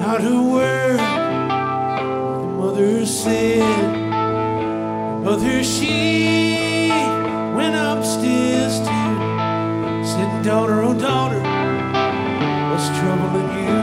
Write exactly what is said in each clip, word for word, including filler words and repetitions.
not a word. The mother said, mother, she went upstairs too. Said, daughter, oh daughter, what's troubling you?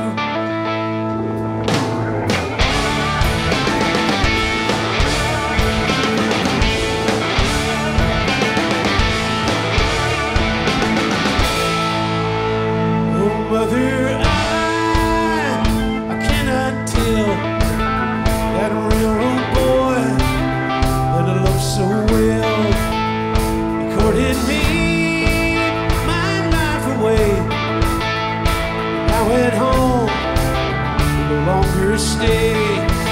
Mother, I, I cannot tell that railroad boy that I love so well. He courted me, my life away. Now at home, he no longer stay.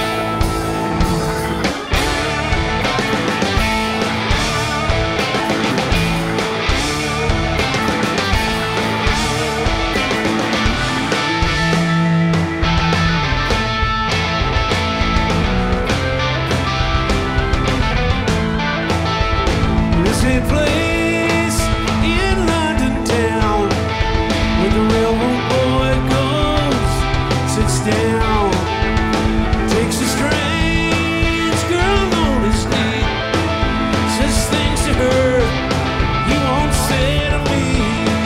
A place in London town where the railroad boy goes, sits down, takes a strange girl on his knee, says things to her he won't say to me.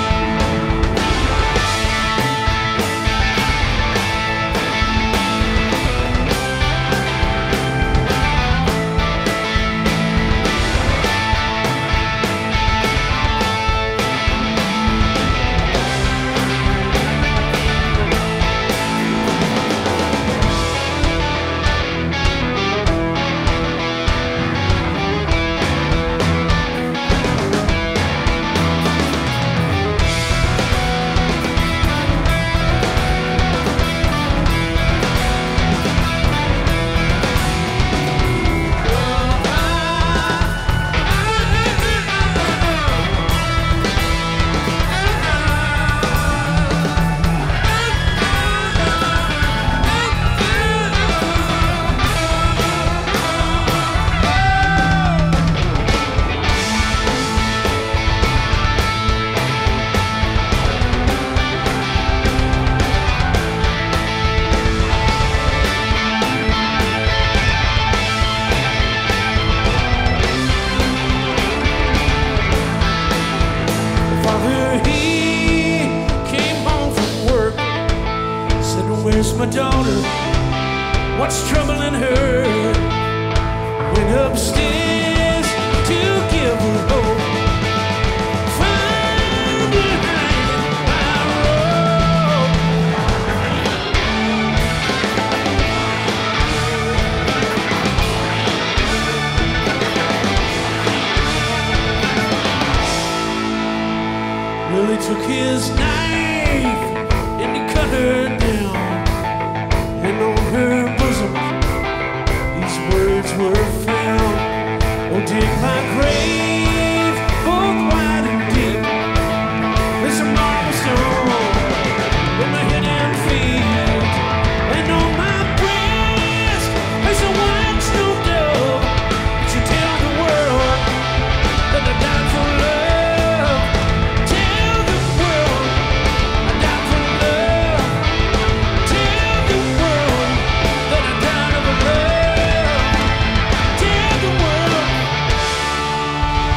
Where's my daughter? What's troubling her? Went upstairs to give her hope. Found her hanging by a rope. Well, he took his knife and he cut her down. And on her bosom, these words were found. Oh, dig my grave, both wide and deep. There's a marble stone with my head and feet. And on my breast, there's a white snow dove. But you tell the world that I died for love. Tell the world I died for love. Tell the world that I died of love. Tell the world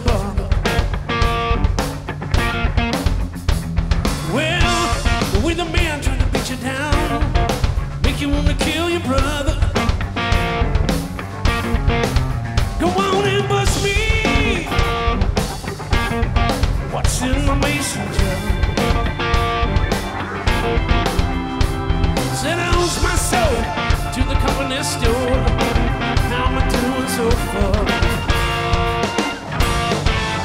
bother. Well, with a man trying to beat you down, make you wanna kill your brother. Go on and bust me. What's in the mason jar? Said I lose my soul to the company store. How am I doing so far?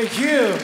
Thank you.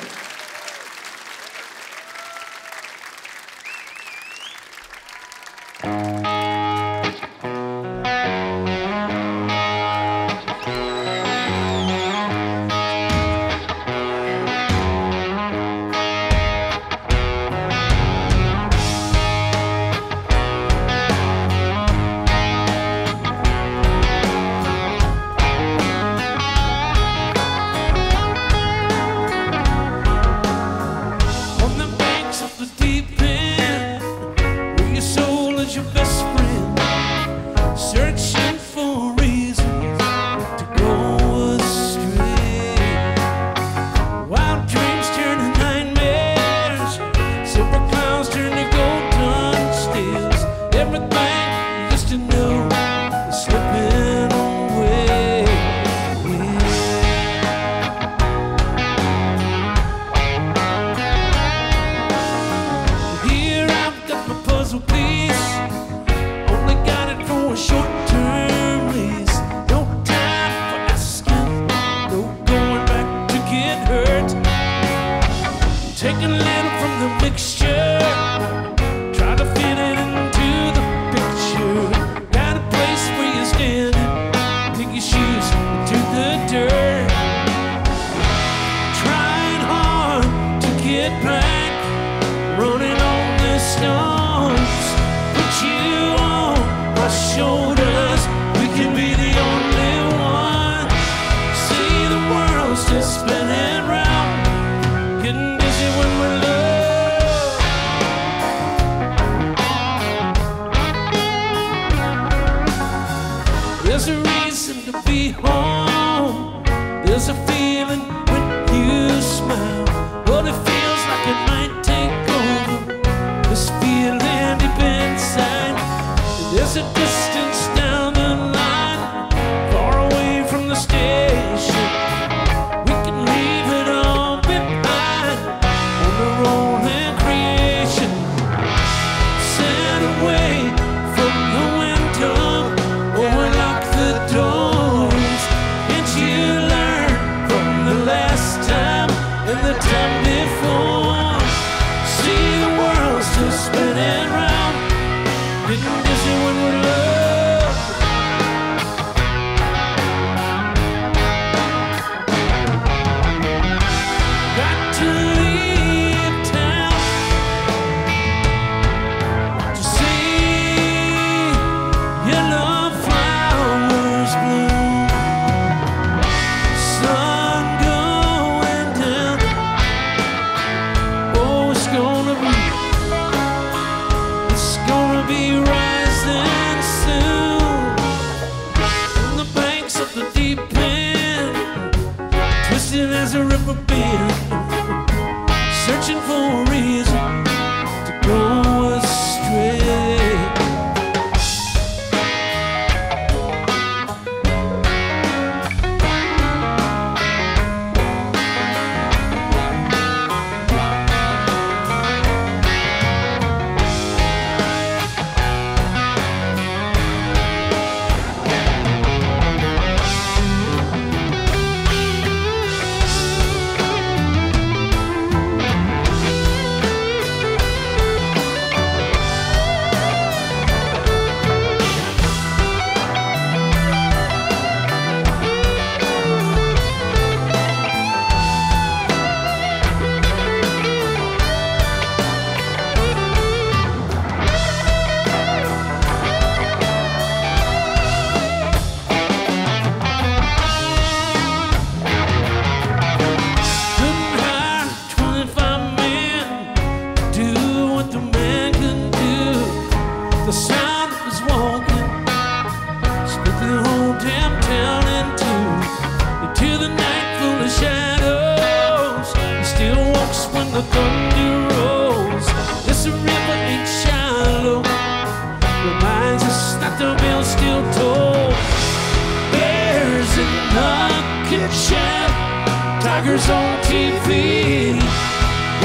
Tigers on T V, the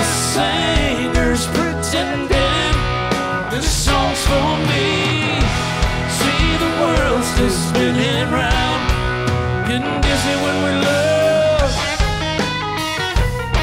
singers pretending this song's for me. See the world still spinning round, getting dizzy when we love.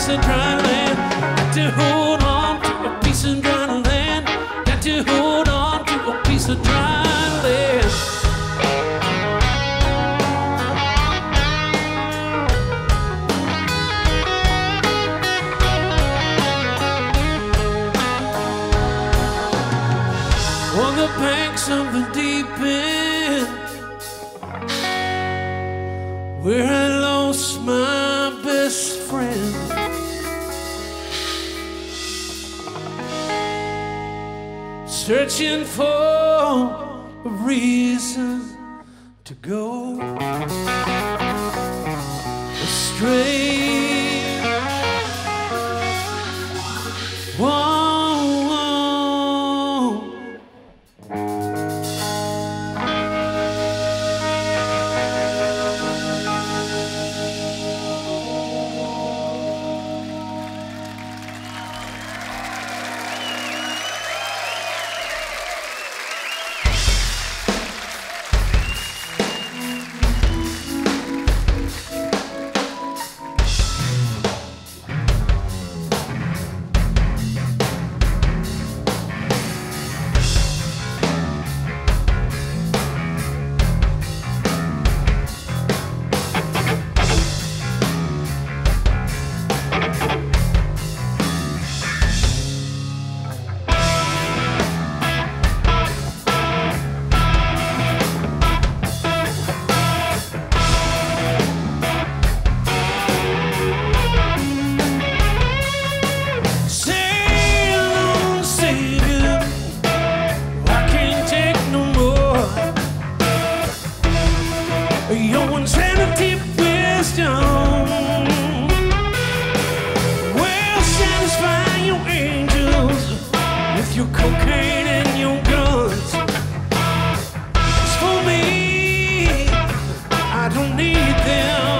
piece of dry land. Got to hold on to a piece of dry land. Got to hold on to a piece of dry land. On the banks of the deep end, where I lost my best friend, searching for a reason to go astray. Whoa. Your insanity wisdom will satisfy your angels with your cocaine and your guns. As for me, I don't need them.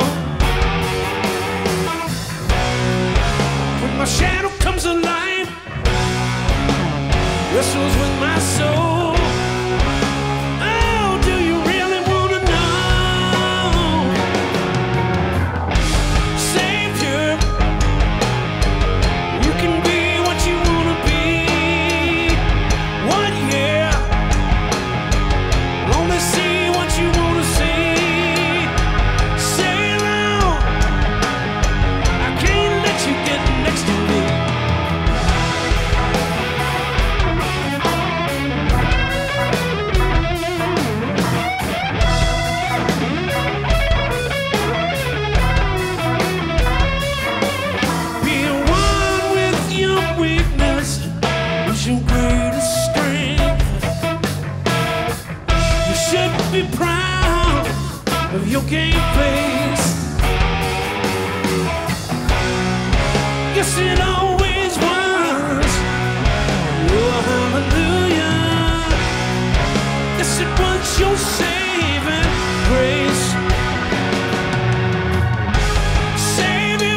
When my shadow comes alive, wrestles with my soul. Your greatest strength. You should be proud of your game face. Yes, it always was. Oh, hallelujah. Yes, it was your saving grace. Savior,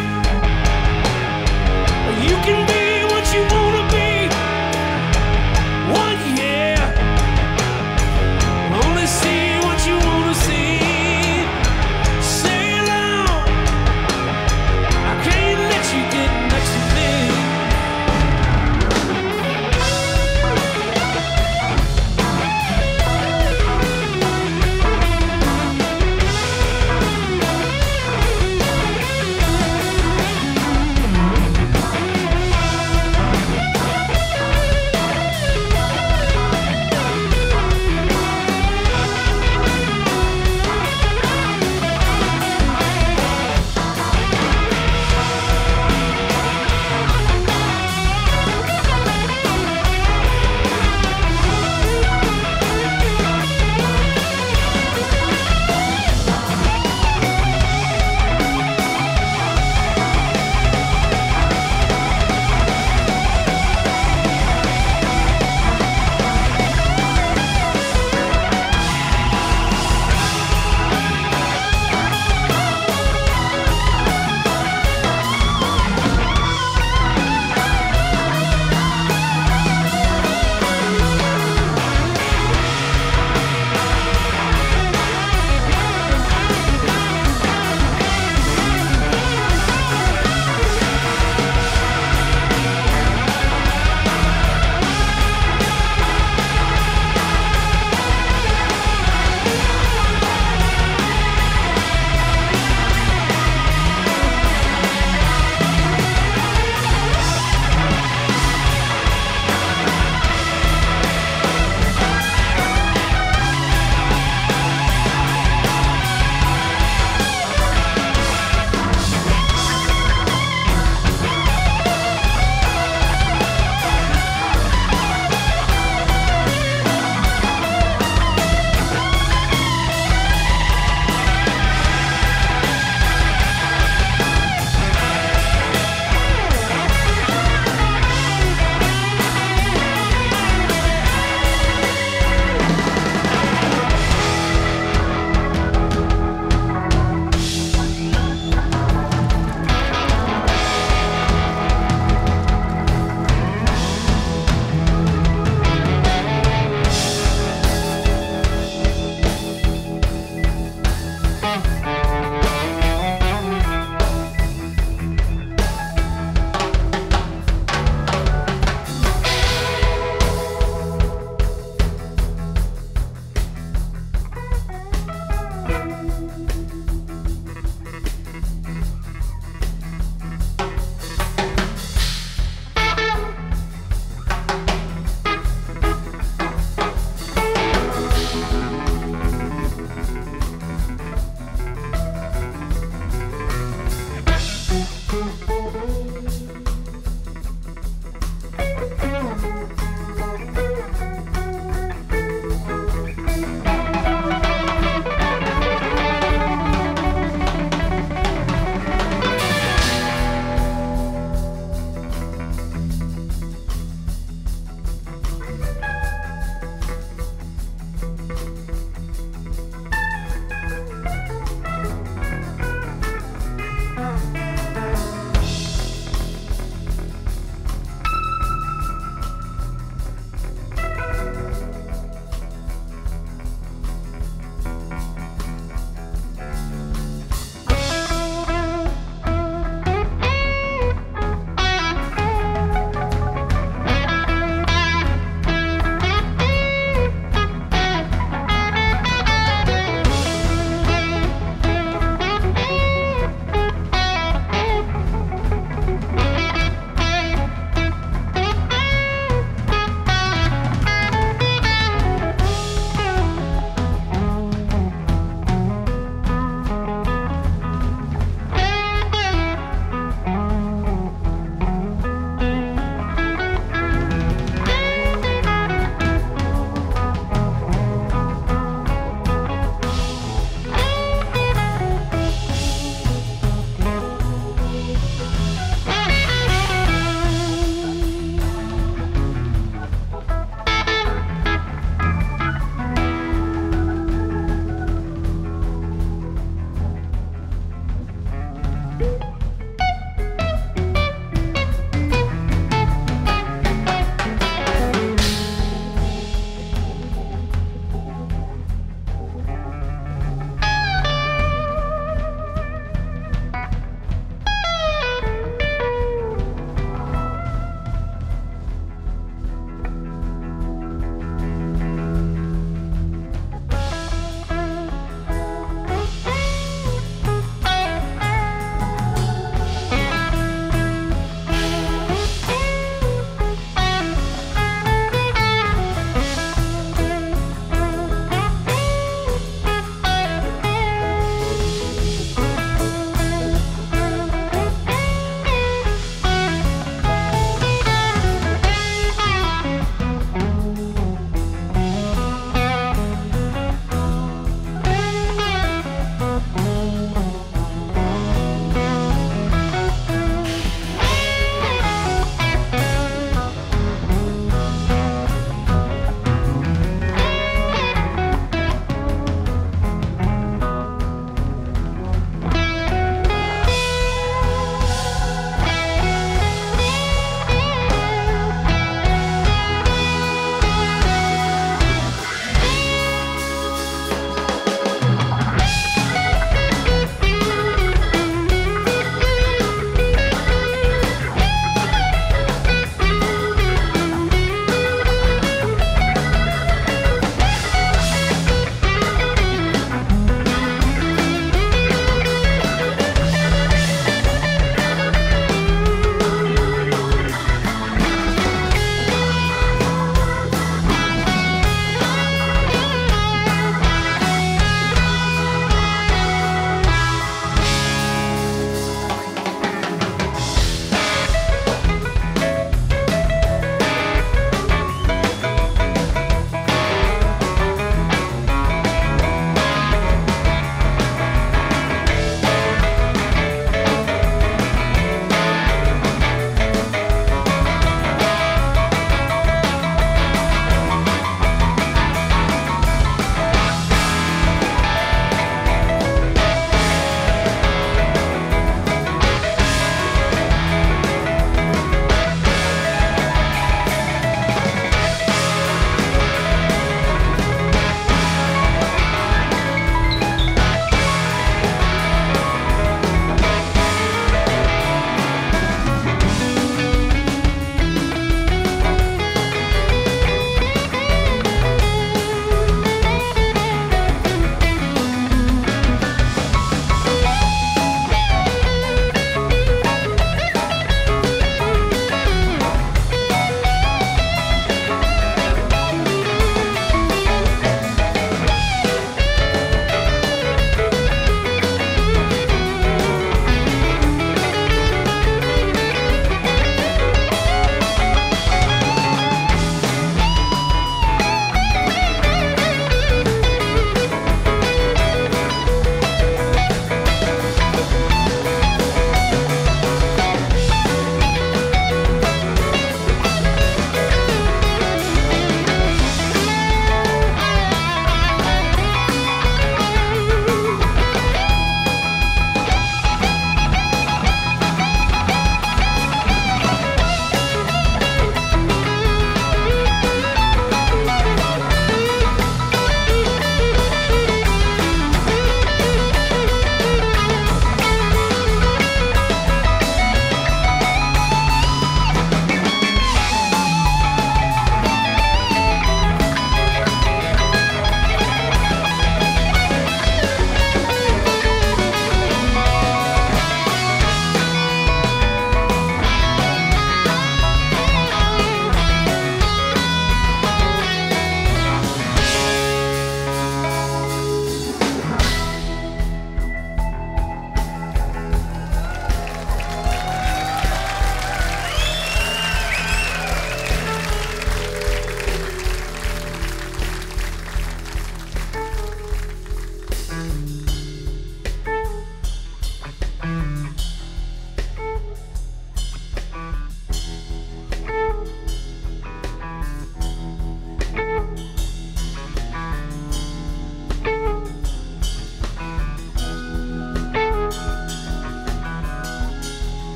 you can be what you want to be. One year, only see what you wanna see. Sail on, I can't let you get next to me.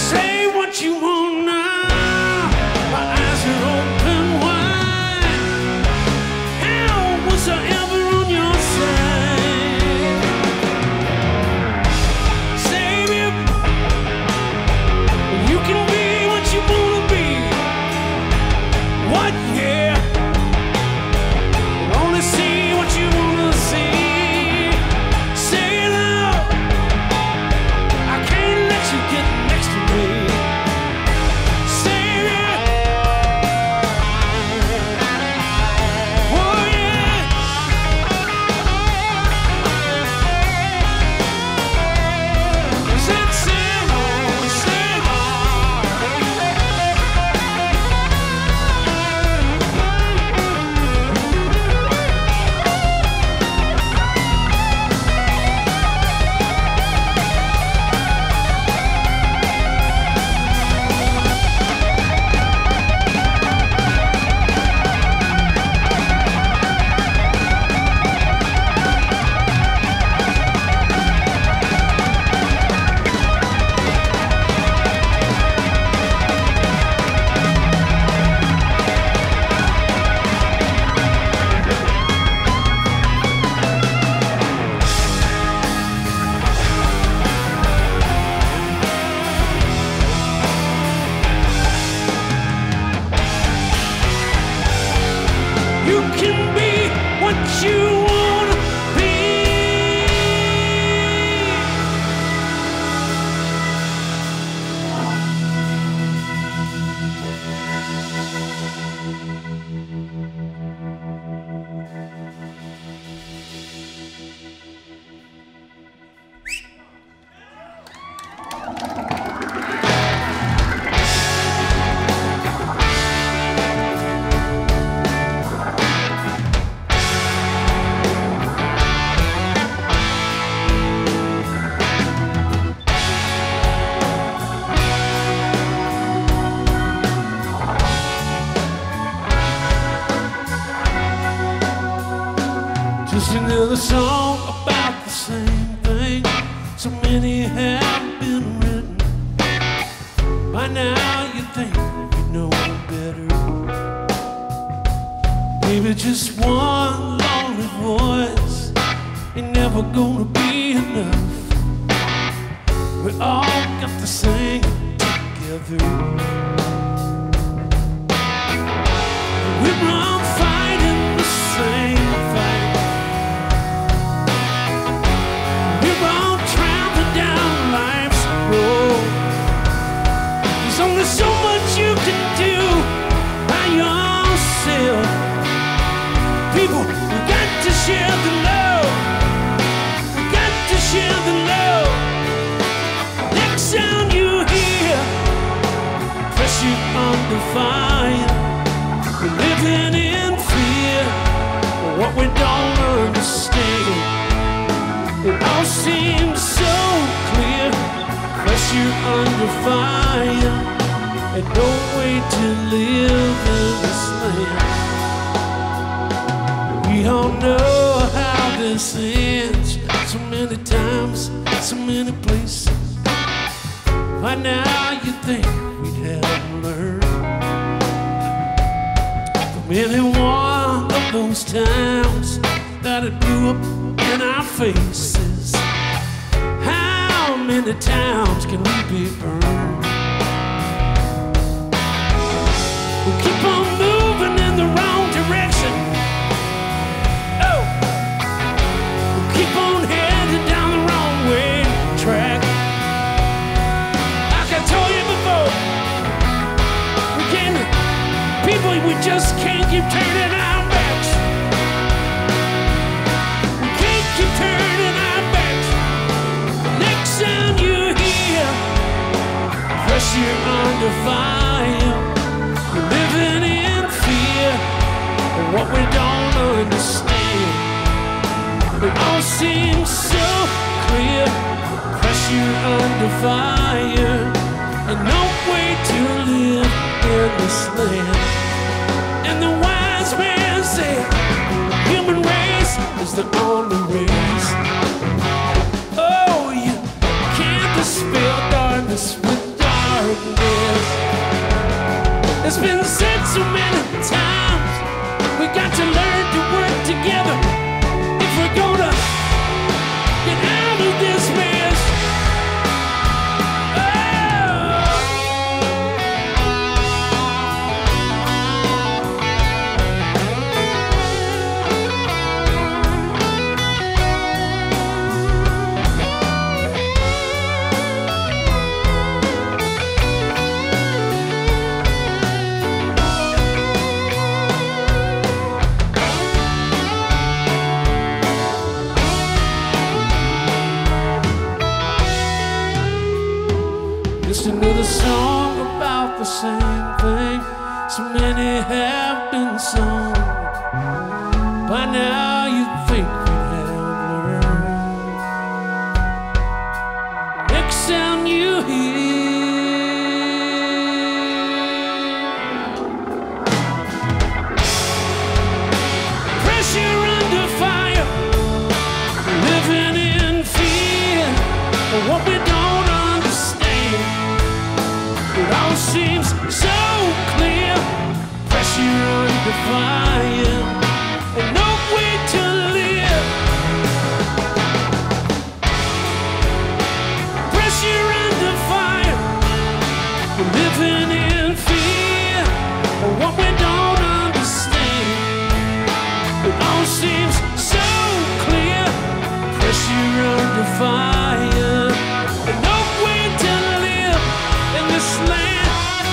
Say what you want now. My eyes are open wide. How was I ever on your side? Save it. You can be what you wanna be. What, yeah? Only see what you wanna see. Say it out. I can't let you get next to me. Save it. Oh yeah. Sit, sit, sit. You can be what you wanna be. Just another song about the same thing. So many have been written. By now you think you know better. Maybe just one lonely voice ain't never gonna be enough. We all got to sing together. We're all fighting the same fight. We're all traveling down life's road. There's only so much you can do by yourself. People, we got to share the love. We got to share the love. Next sound you hear, pressure under fire. We're living in fear of what we don't understand. It all seems so clear. Pressure under fire, and no way to live in this land. We all know how this ends. So many times, so many places. By now you think we'd have learned from any one of those times that it blew up in our faces. How many times can we be burned? We keep on moving in the wrong direction. Oh, we keep on heading down the wrong way track. Like I told you before, we can, people, we just can't keep turning our backs. We can't keep turning our backs. Next sound you hear, pressure under fire. We're living in fear of what we don't understand. It all seems so clear. Pressure under fire, and no way to live in this land. And the wise man said, human race is the only race. Oh, you can't dispel darkness with darkness. Just another song about the same thing. So many have been sung. By now you'd think we'd have learned. Next sound you hear, pressure under fire, living in fear of what we don't understand. It all seems so clear. Pressure under fire, and no way to live. Pressure under fire, living in fear of what we don't understand. It all seems so clear. Pressure under fire, and no way to live in this land.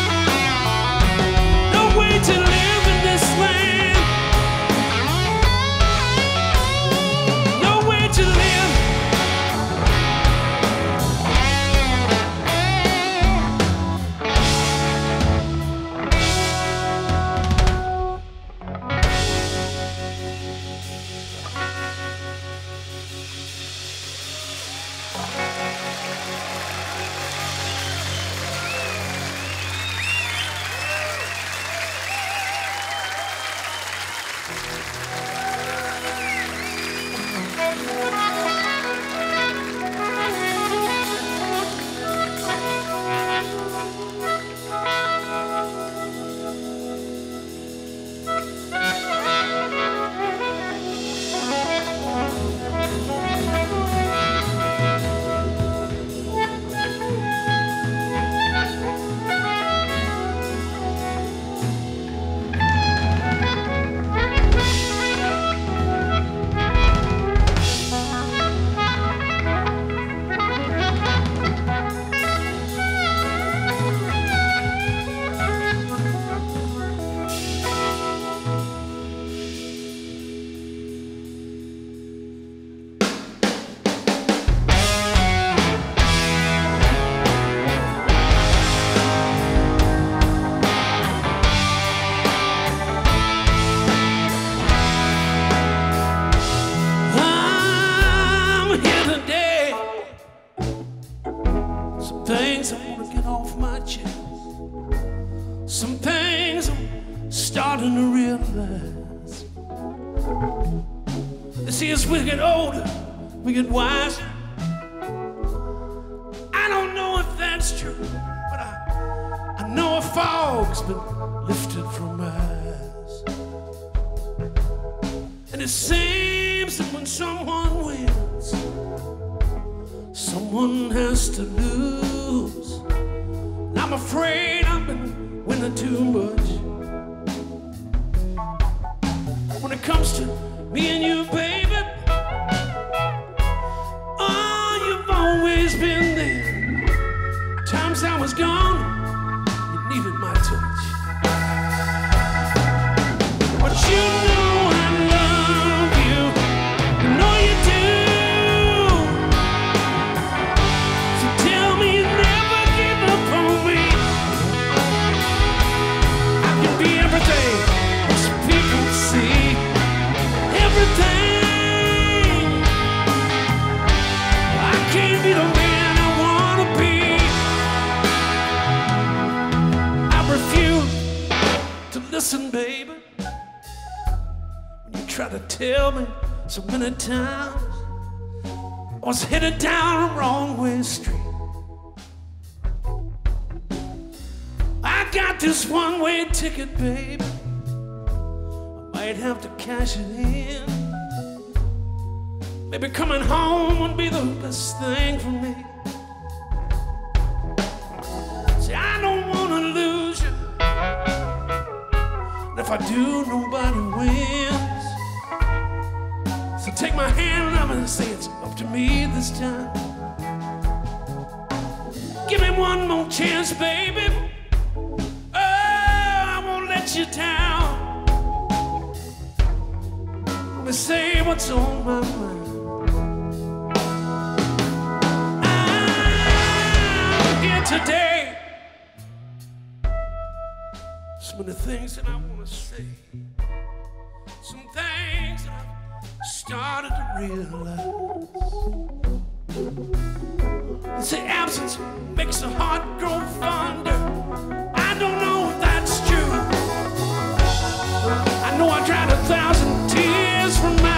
No way to live in this land. No way to live. Things I want to get off my chest. Some things I'm starting to realize. You see, as we get older, we get wiser. I don't know if that's true, but I, I know a fog's been lifted from my eyes. And it seems that when someone wins, someone has to lose. And I'm afraid I've been winning too much. When it comes to me and you, baby, oh, you've always been there. Times I was gone, you needed my touch. But you know I love you, you know you do. So tell me you never give up on me. I can be everything most people see. Everything. I can't be the man I wanna be. I refuse to listen, baby, when you try to tell me so many times I was headed down a wrong way street. I got this one-way ticket, baby. I might have to cash it in. Maybe coming home would be the best thing for me. See, I don't want to lose you. And if I do, nobody wins. So take my hand up and say it's up to me this time. Give me one more chance, baby. Oh, I won't let you down. Let me say what's on my mind. I'm here today. So many things that I want to say. Some things that I've started to realize. They say absence makes the heart grow fonder. I don't know if that's true. I know I dried a thousand tears from my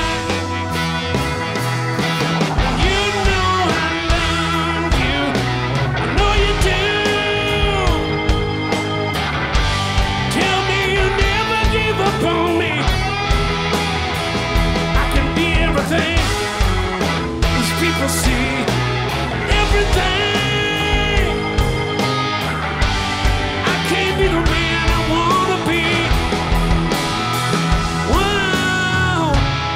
see everything. I can't be the man I wanna be. Wow.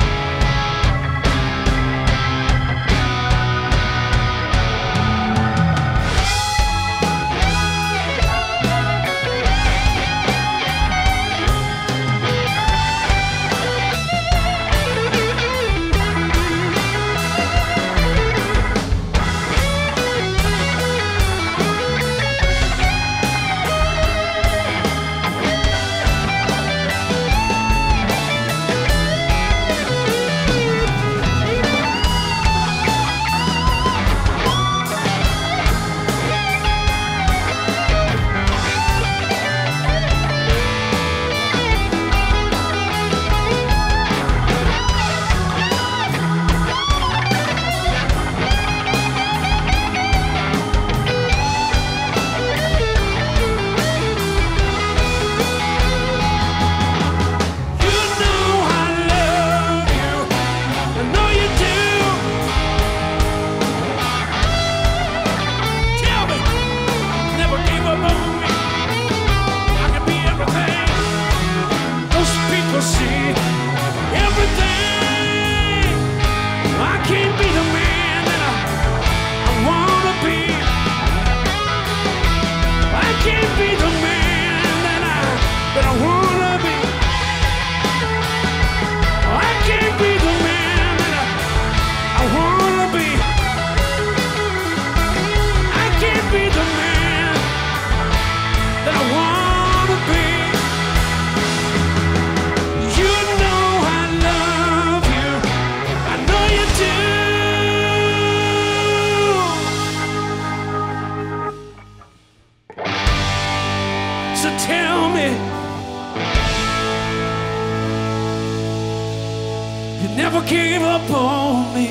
So tell me, you never gave up on me.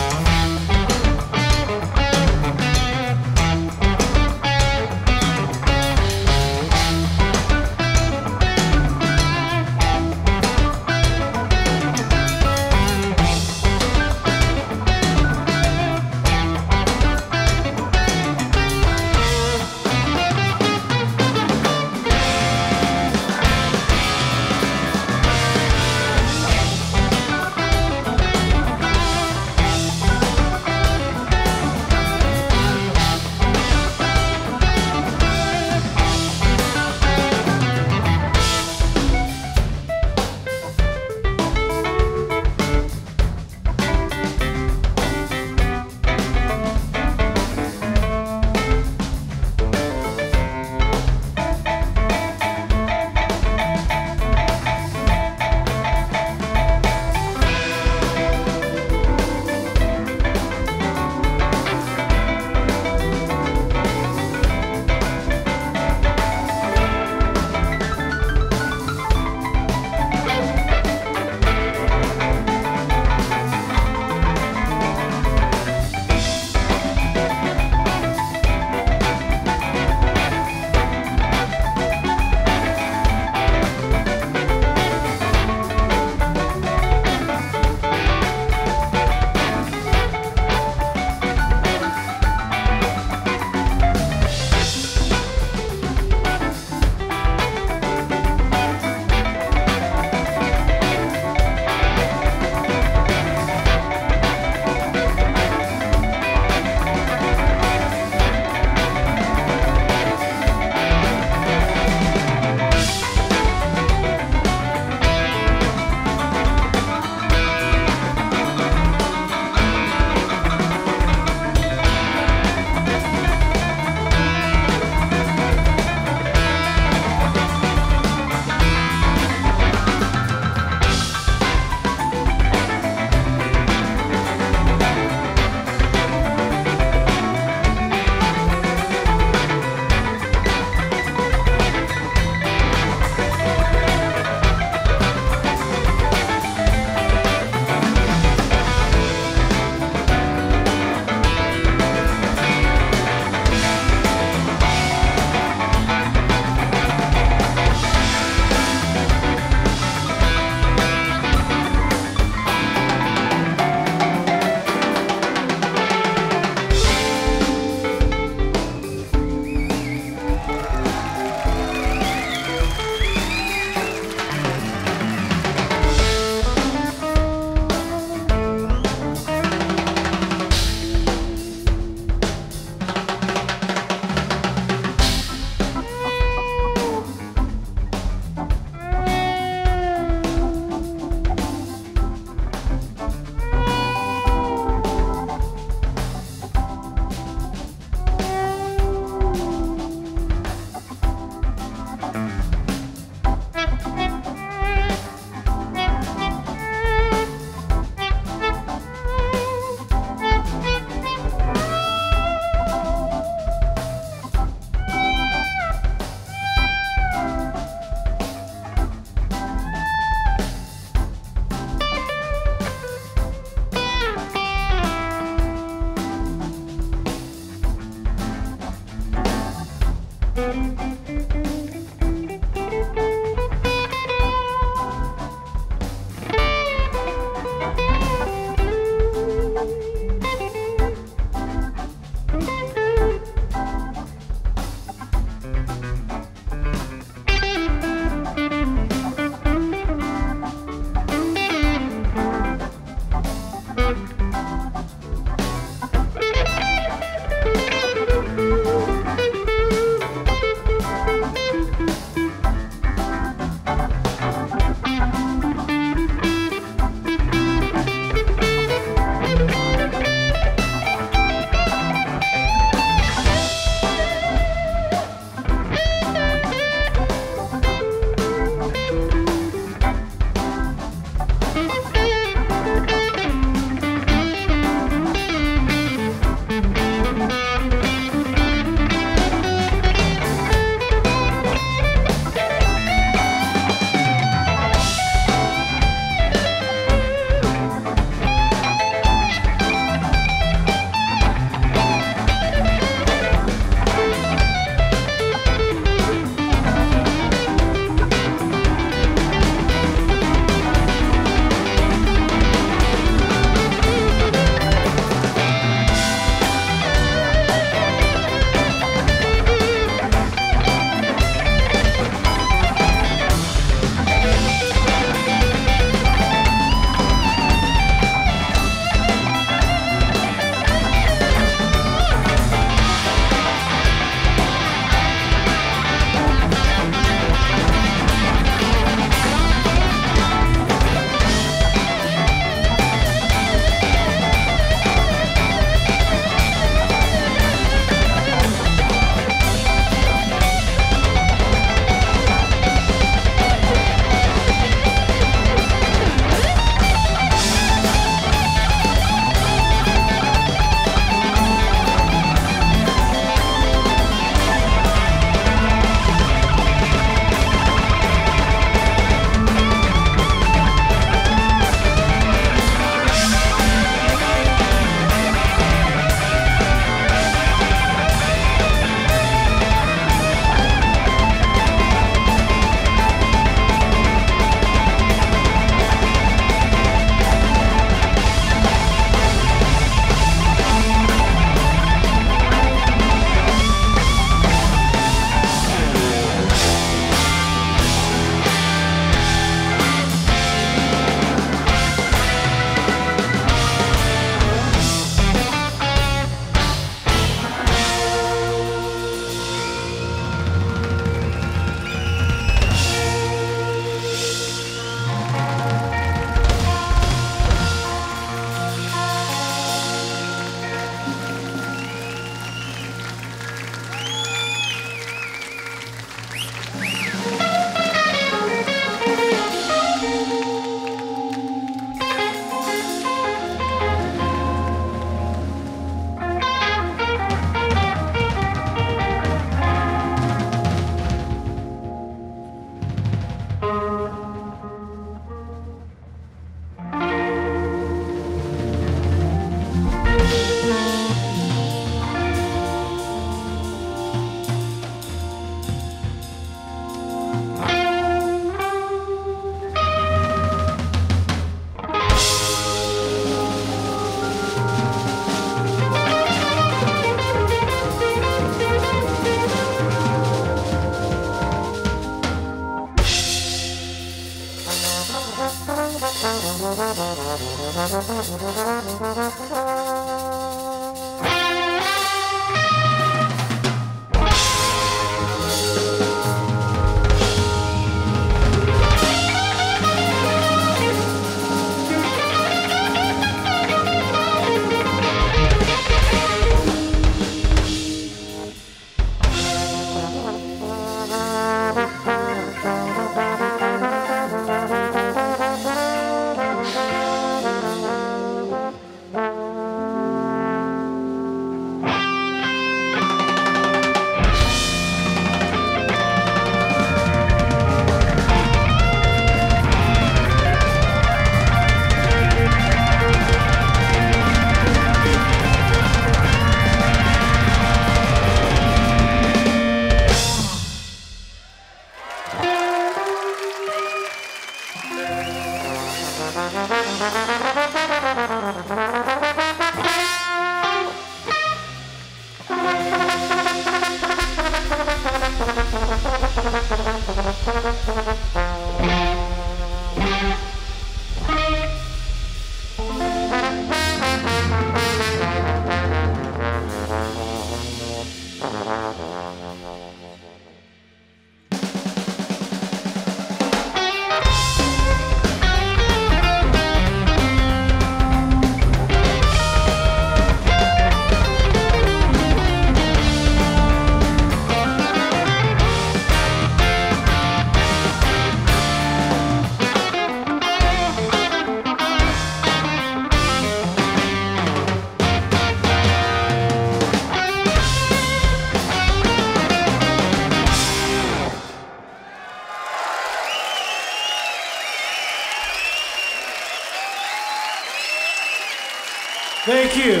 you.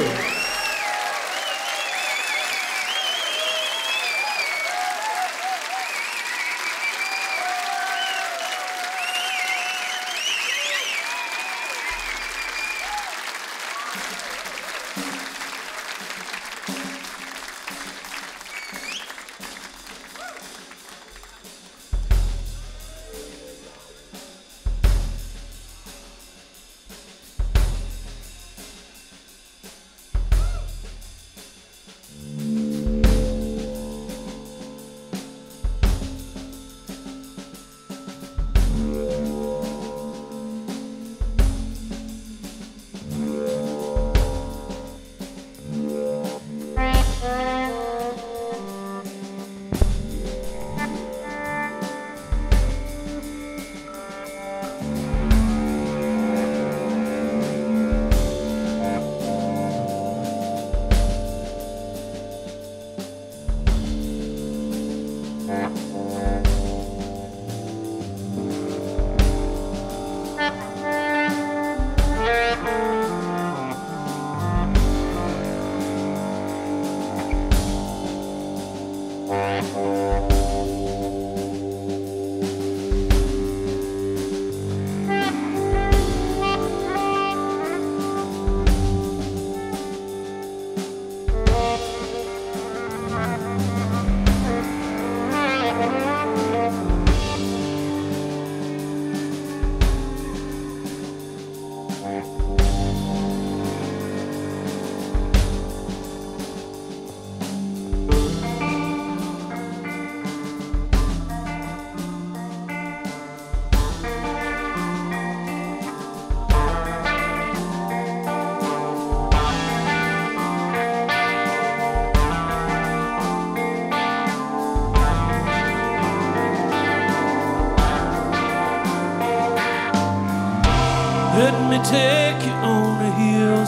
Let me take you on a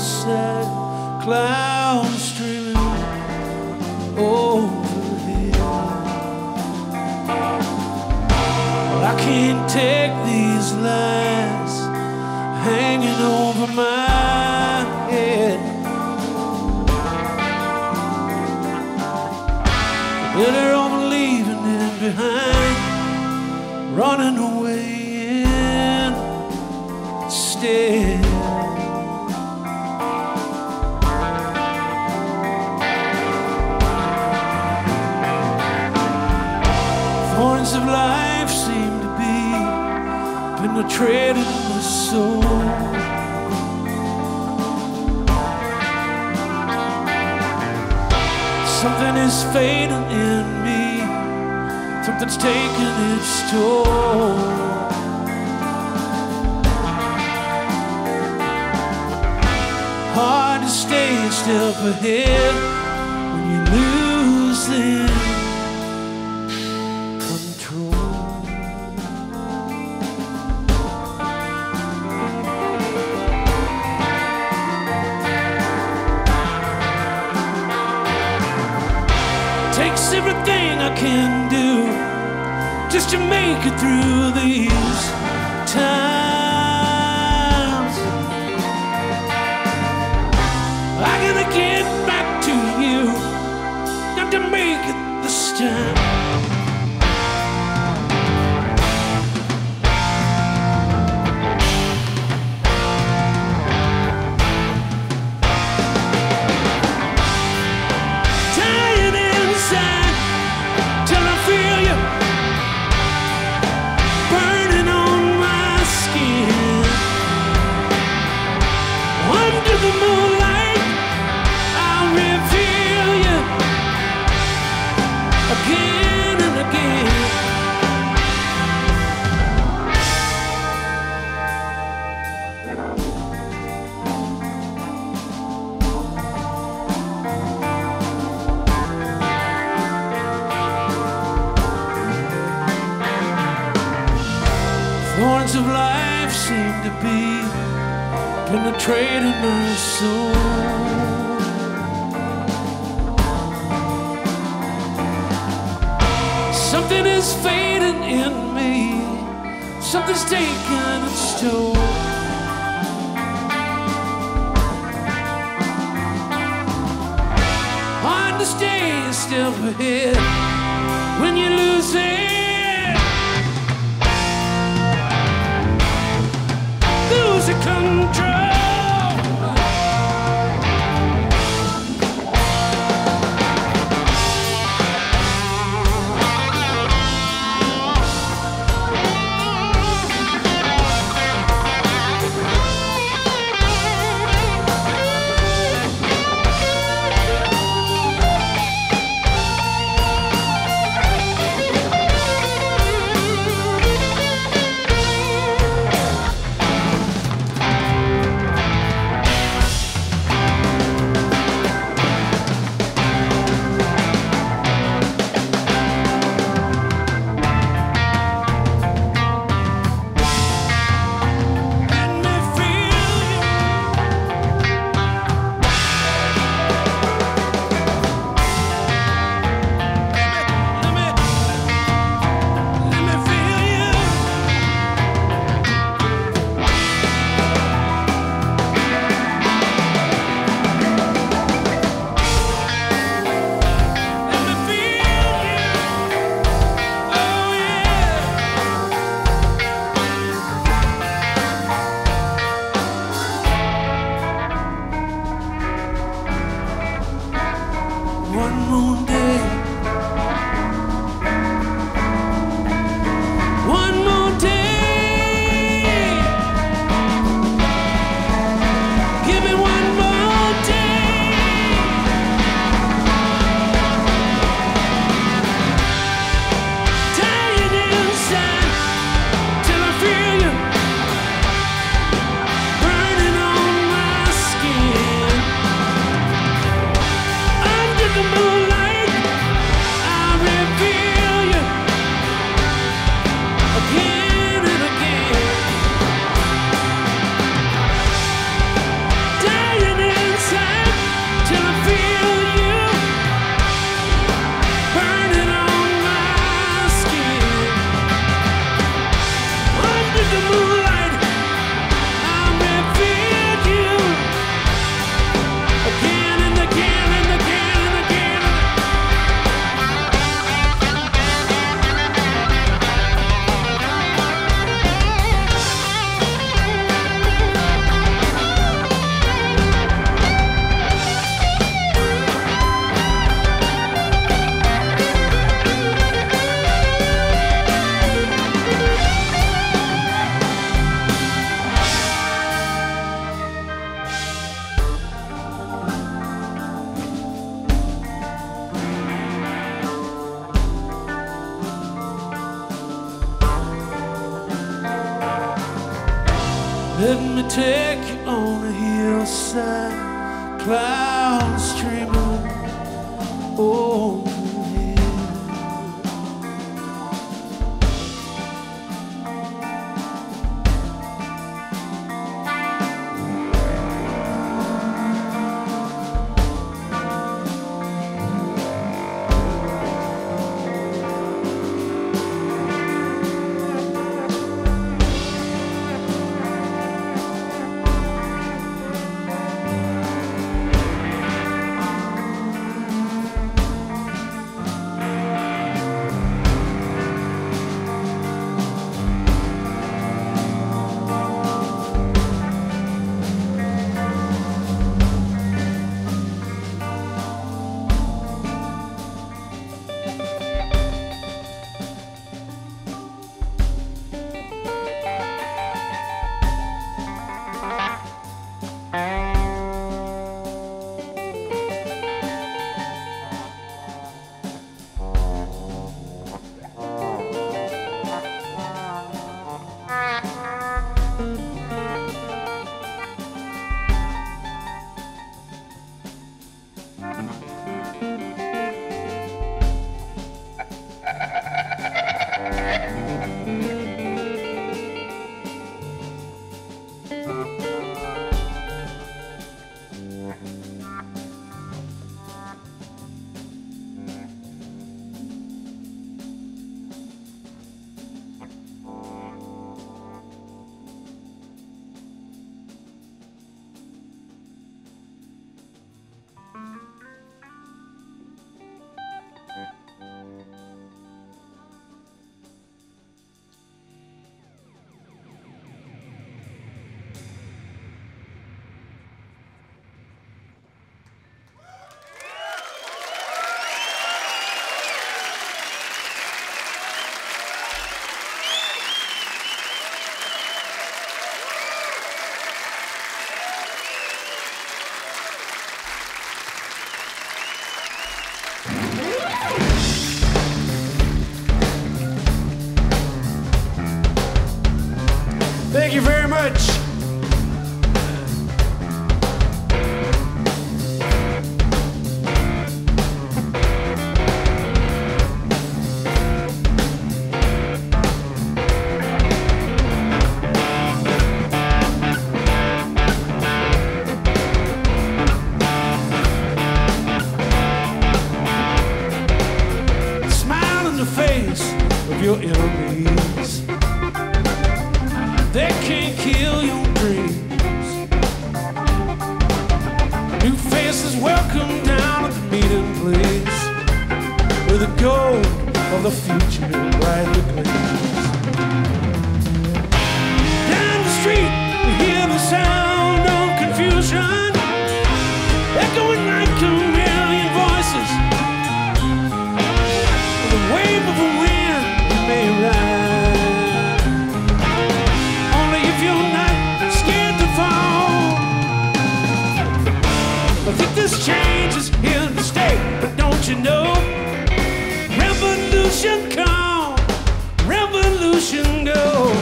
hillside, clouds streaming overhead. Well, I can't take these lights hanging over my head. Better off leaving it behind, running away instead. Thorns of life seem to be penetrating my soul. Something is fading in me, something's taking its toll. Hard to stay a step ahead when you lose the control. Takes everything I can do just to make it through these times. Get back to you, got to make it this time. Dying inside till I feel you burning on my skin. Under the moonlight reveal you again and again. Thorns of life seem to be penetrating my soul. Something is fading in me, something's taking its toll. this day is still ahead. When you lose it, lose your control. Let me take you on a hillside, clouds streaming overhead. church. Your enemies, they can't kill your dreams. New faces welcome down at the meeting place, where the gold of the future brightly gleams. Down the street we hear the sound of confusion, echoing like a million voices. The wave of a wind may ride, only if you're not scared to fall. I think this change is here to stay, but don't you know? Revolution come, revolution go.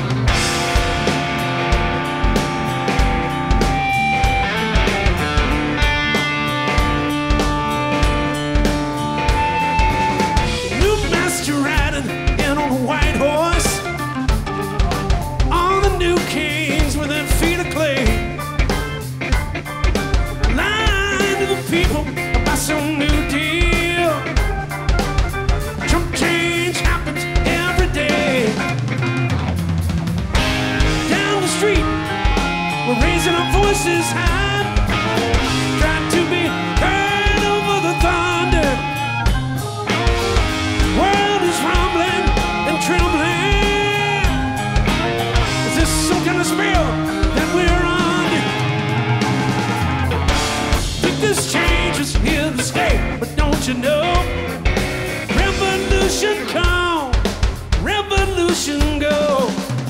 New master riding on a white horse, all the new kings with their feet of clay, lying to the people about some new deal. Trump change happens every day. Down the street, we're raising our voices high, trying to be heard over the thunder. World is rumbling and trembling. Is this some kind of spell that we're under? Think this change is here to stay, but don't you know? Revolution come, revolution go.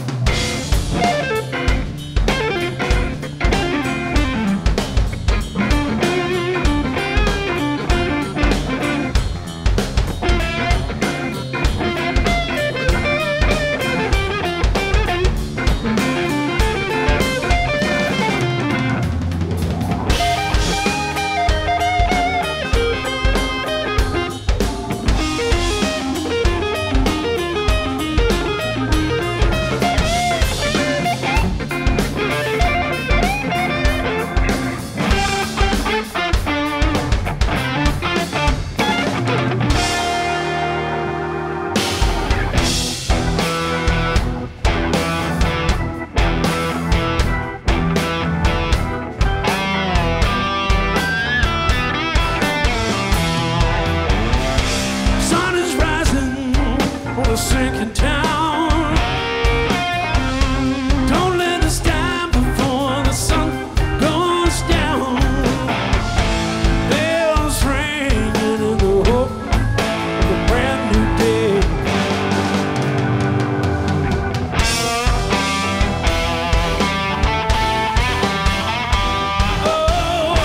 Sinking town, don't let us die before the sun goes down. Bells ringing in the hope of a brand new day. Oh,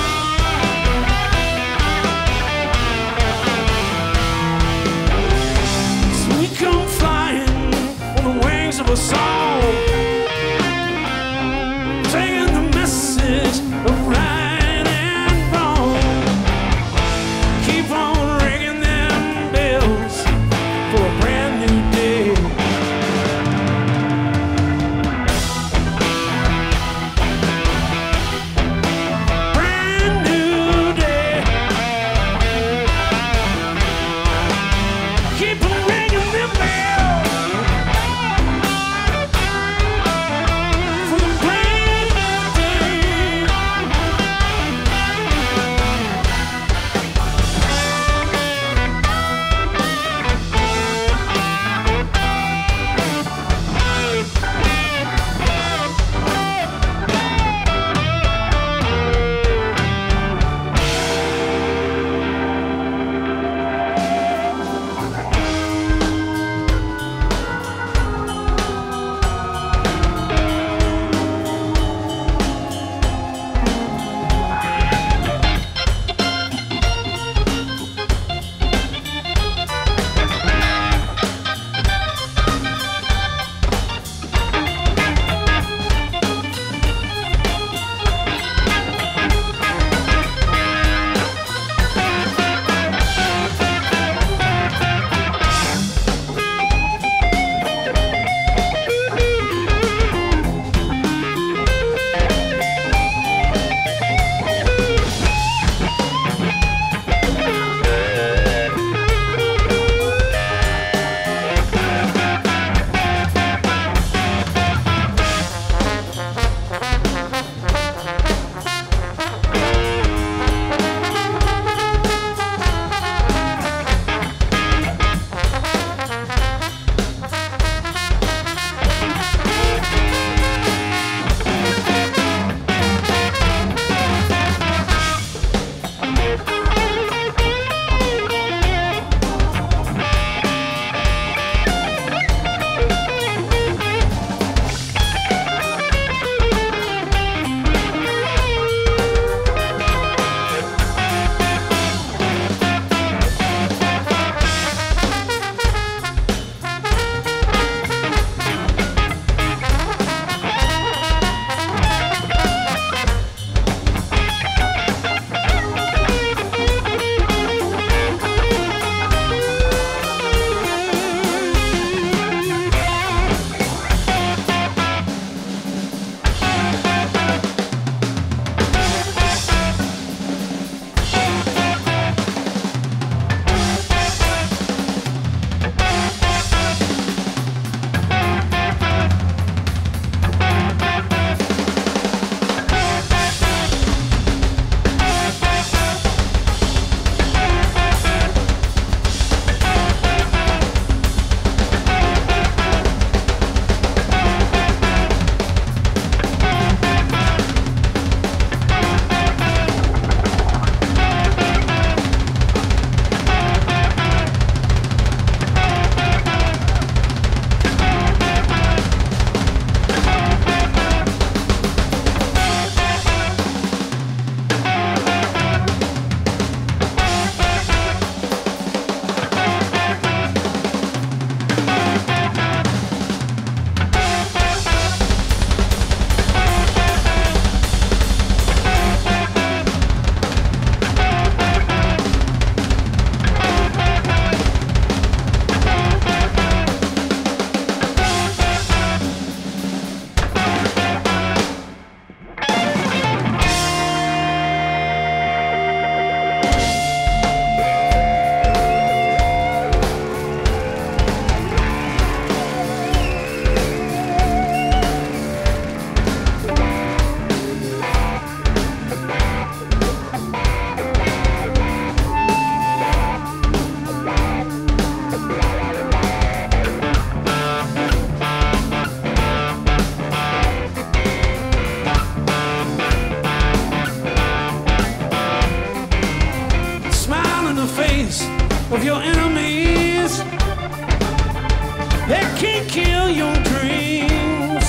so we come flying on the wings of a song, singing the message of right and wrong. Keep on ringing them bells for a brand new day. Brand new day. Keep on ringing them bells. the face of your enemies. They can't kill your dreams.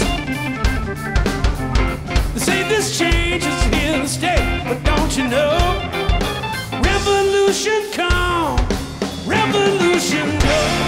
They say this change is here to stay, but don't you know? Revolution come, revolution go.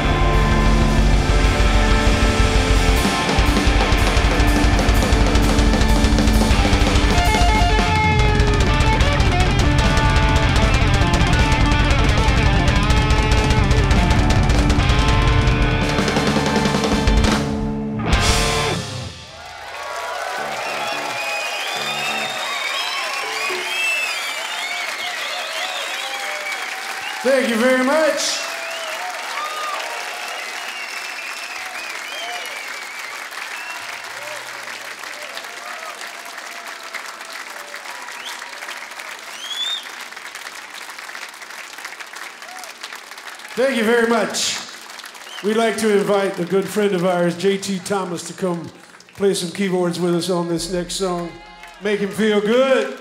Thank you very much. Thank you very much. We'd like to invite a good friend of ours, J T Thomas, to come play some keyboards with us on this next song. Make him feel good.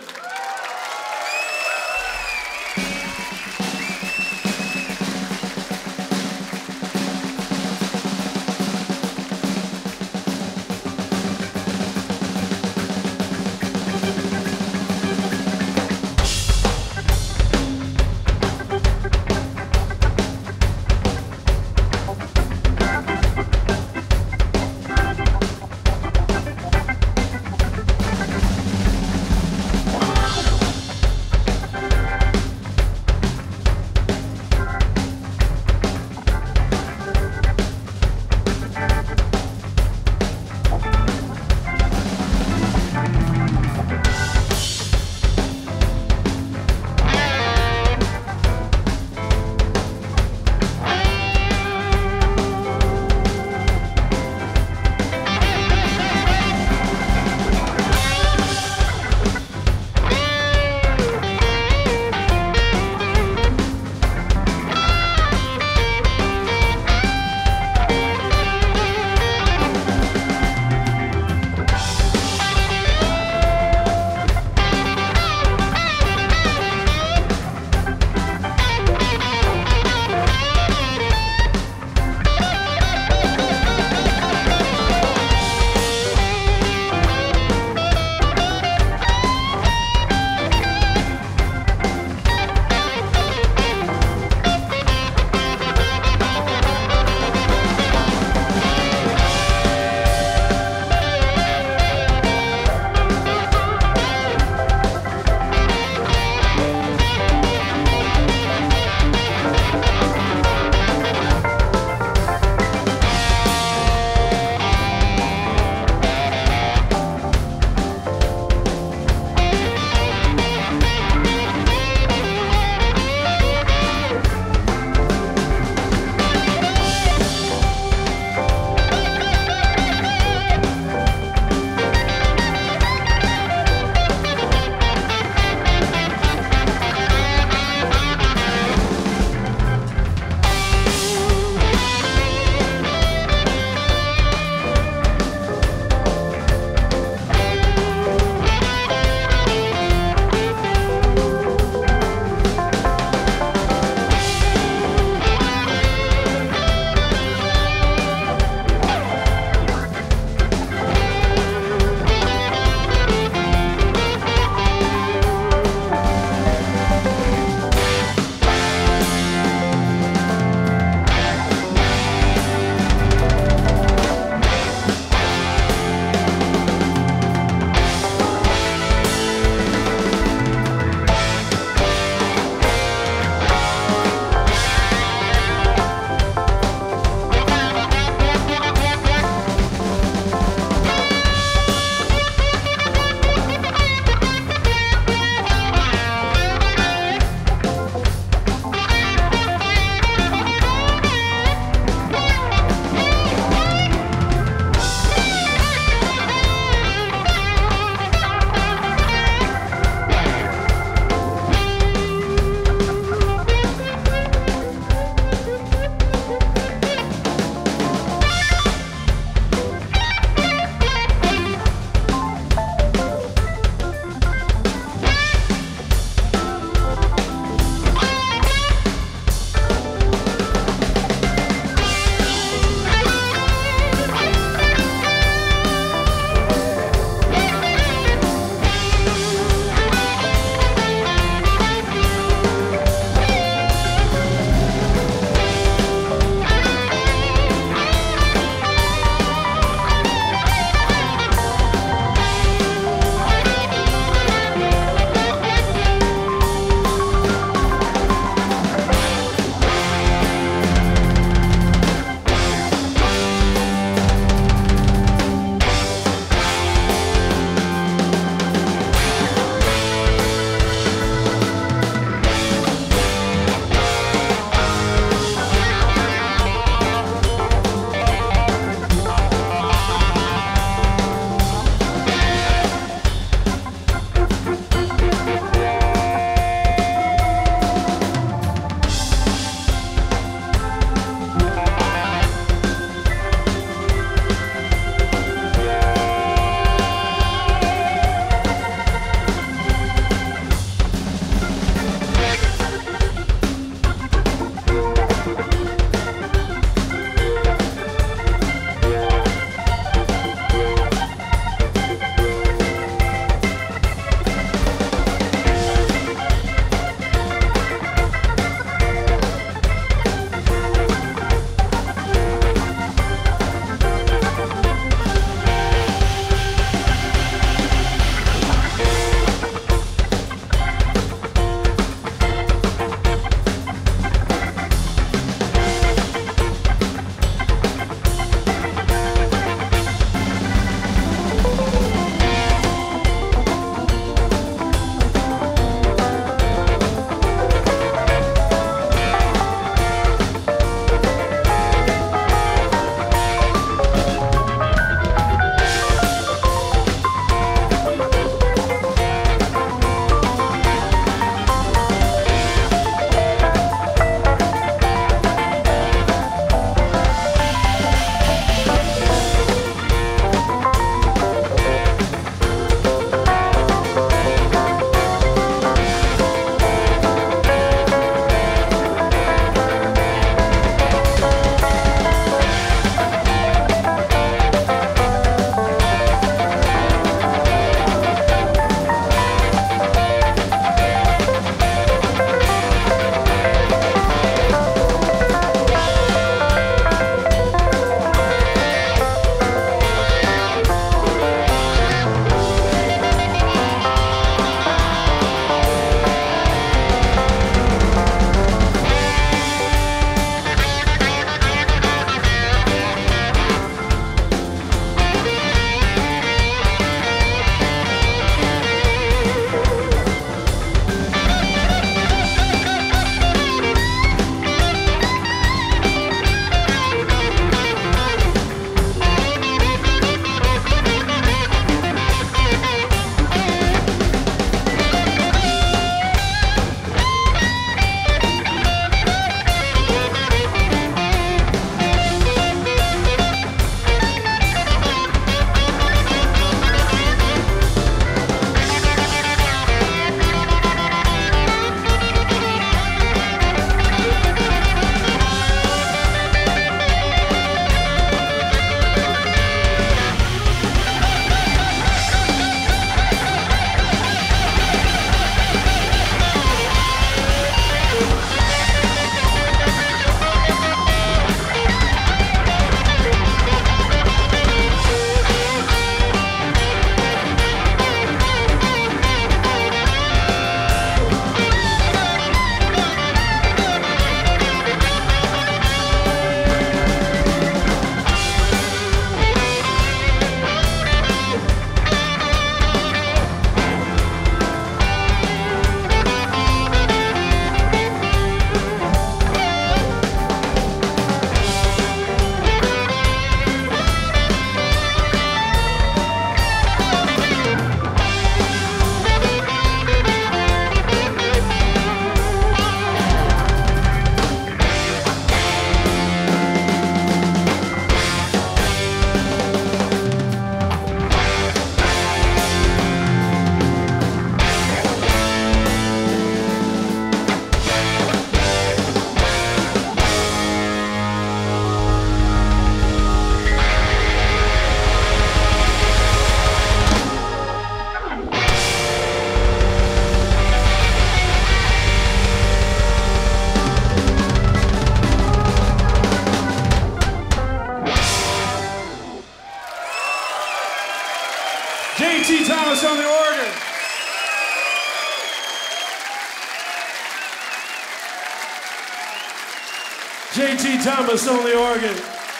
J T Thomas on the organ.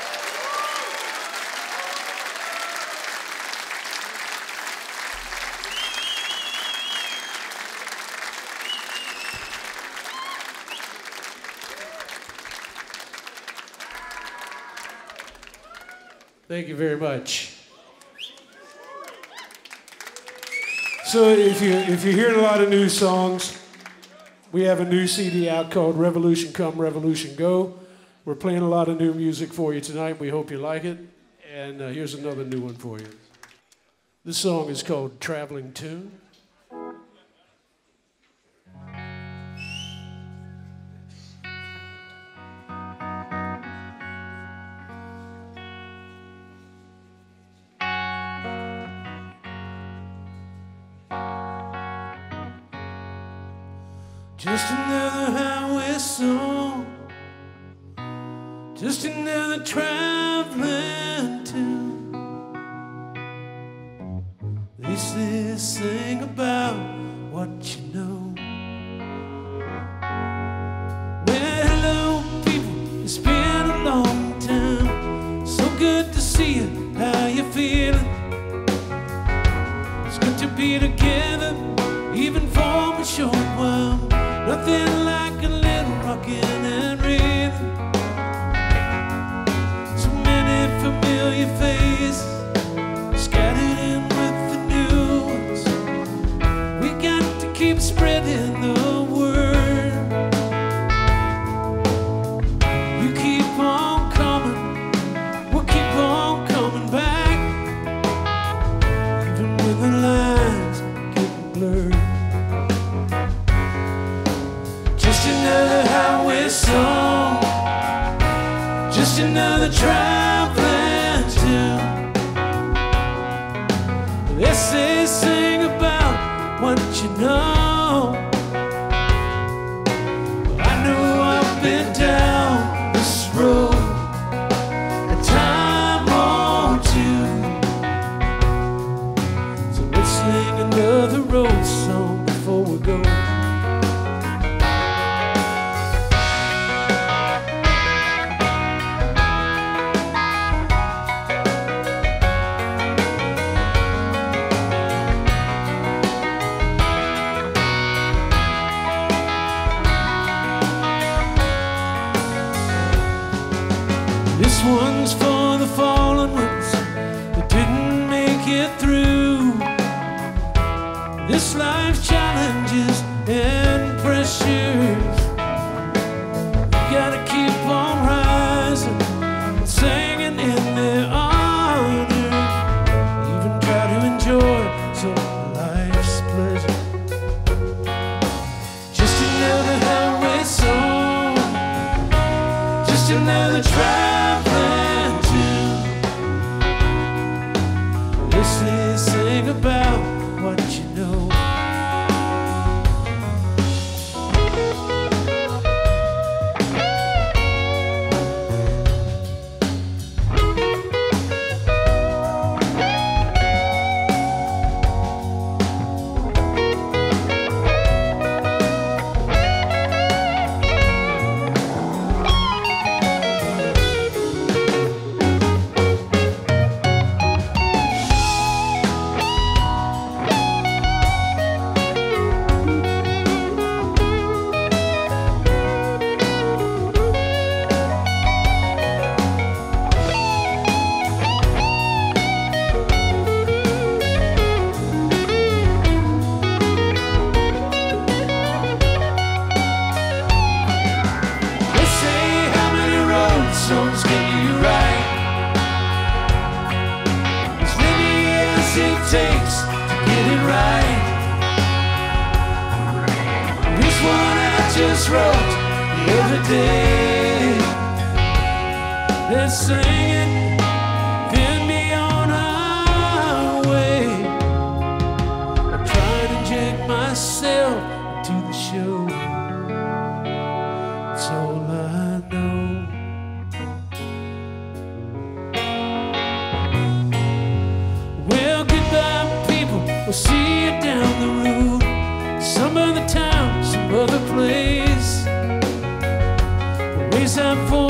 Thank you very much. So if you if you're hearing a lot of new songs, we have a new C D out called Revolution Come, Revolution Go. We're playing a lot of new music for you tonight. We hope you like it. And uh, here's another new one for you. This song is called Traveling Tune. Just another highway song, just another traveling tune. This is sing about what you know. Well, hello people, it's been a long time. So good to see you, how you feeling? It's good to be together, even for a short while. Nothing like a little rockin' and reading. So many familiar faces scattered in with the new ones. We got to keep spreading the word. You keep on coming, we'll keep on coming back, even when the lines get blurred. Just another highway song, just another traveling tune. They say sing about what you know. Well, I know I've been down this road a time or two. So let's sing another road song before we go. This one's for the fallen ones that didn't make it through this life's challenges and pressures. You gotta keep on rising and singing in their honor. Even try to enjoy some of life's pleasure. Just another highway song, just another traveling. This is sing about what you know. Songs can you write? As many as it takes to get it right. This one I just wrote the other day. Let's sing it, then be on our way. I try to inject myself into the show. It's all I know. We'll see you down the road, some other town, some other place. The ways I for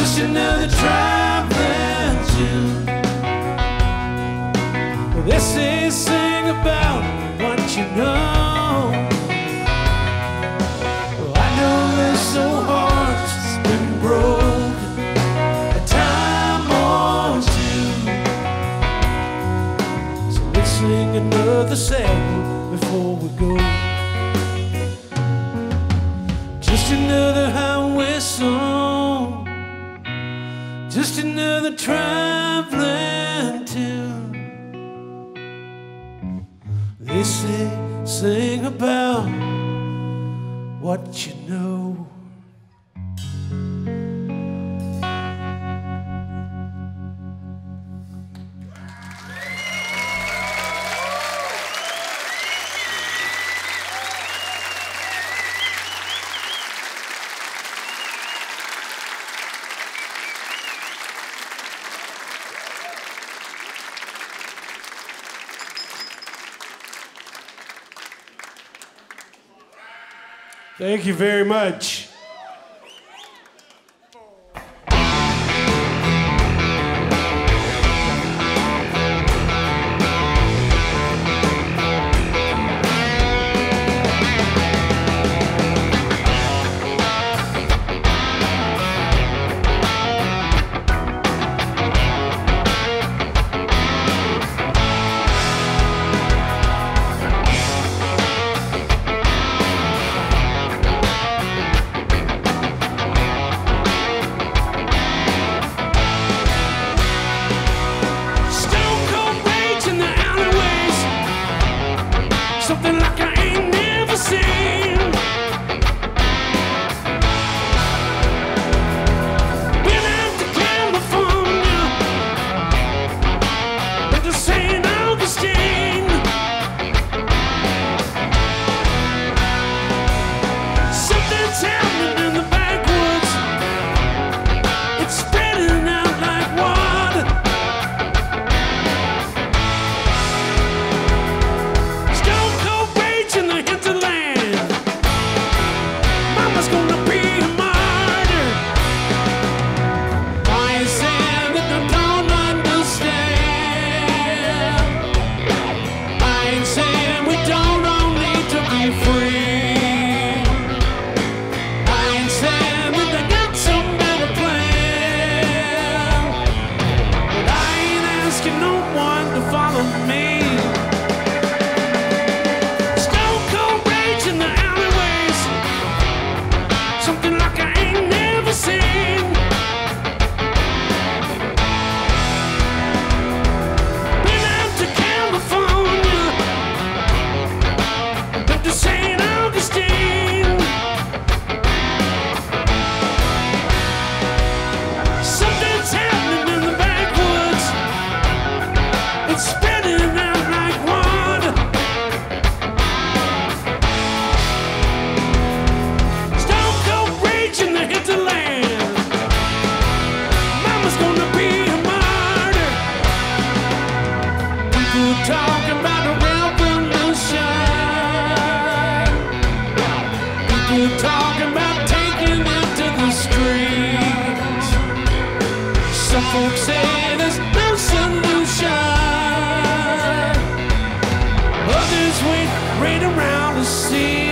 just another traveling tune. They say sing about what you know. Well, I know there's so hearts that's been broken a time or two. So let's sing another sad one before we go. Just another highway song, just another traveling tune. They say, sing about what you know. Thank you very much. Something like I ain't never seen. Been out to California, been to Saint Augustine. Something's happening in the backwoods. It's spreading out like water. In the hinterland, Mama's gonna be a martyr. I ain't saying that I don't understand. I ain't saying we don't all need to be free. I ain't saying that they got some better plan. But I ain't asking no one to follow me. In the alleyways, something like I ain't never seen. Been out to California, been to Saint Augustine. Something's happening in the backwoods. It's spreading out like water. In the hinterland, Mama's gonna be a martyr. People talking about a revolution. People talking about taking it to the streets. Some folks say there's no solution. Others wait right around to see.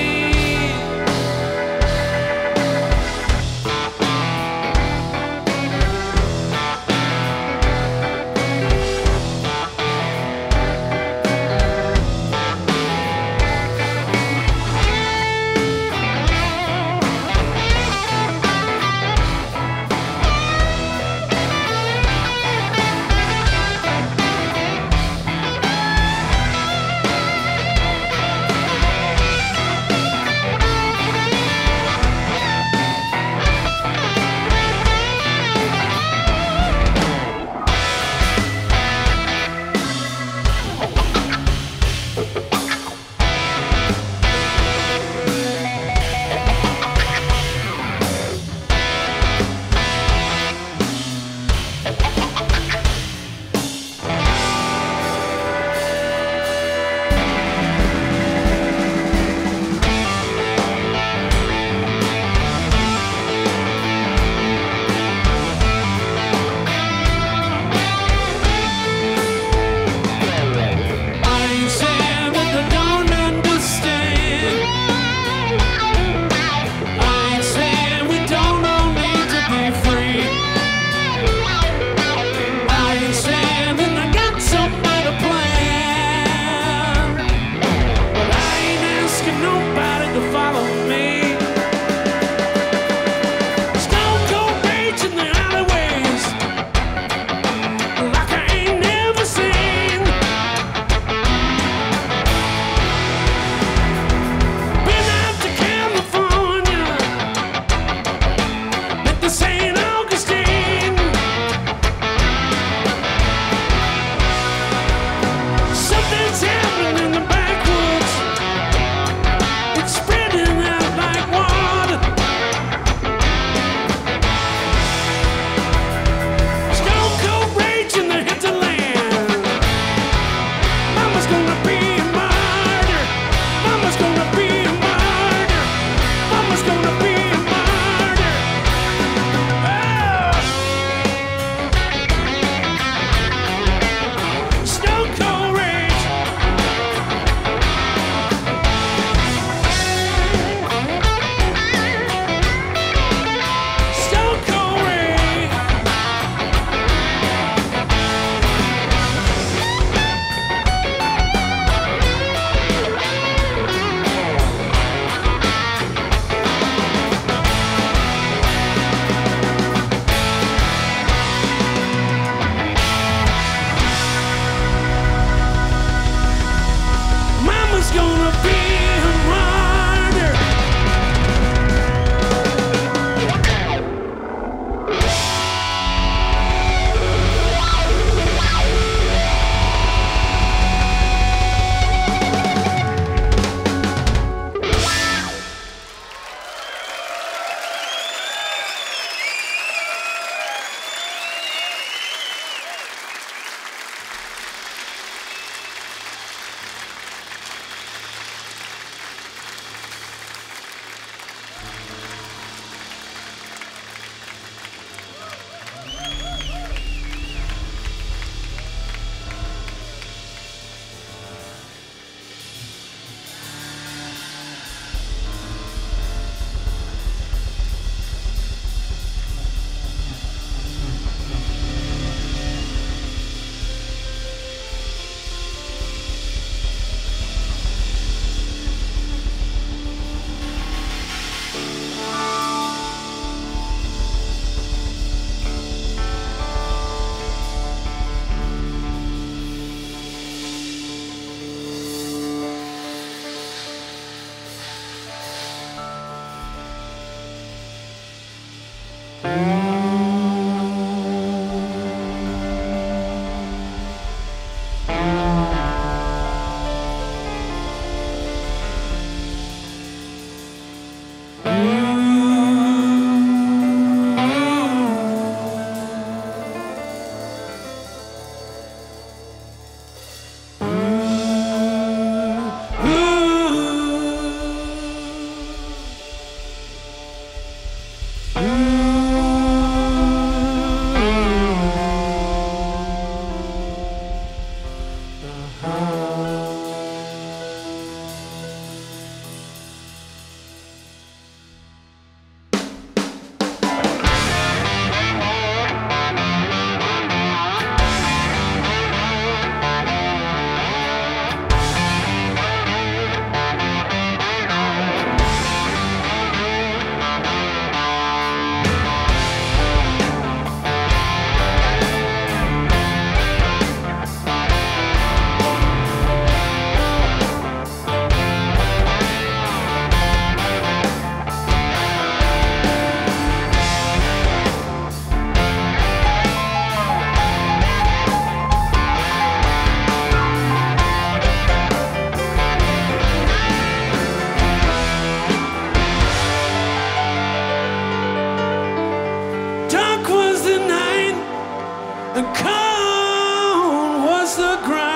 and cold was the ground.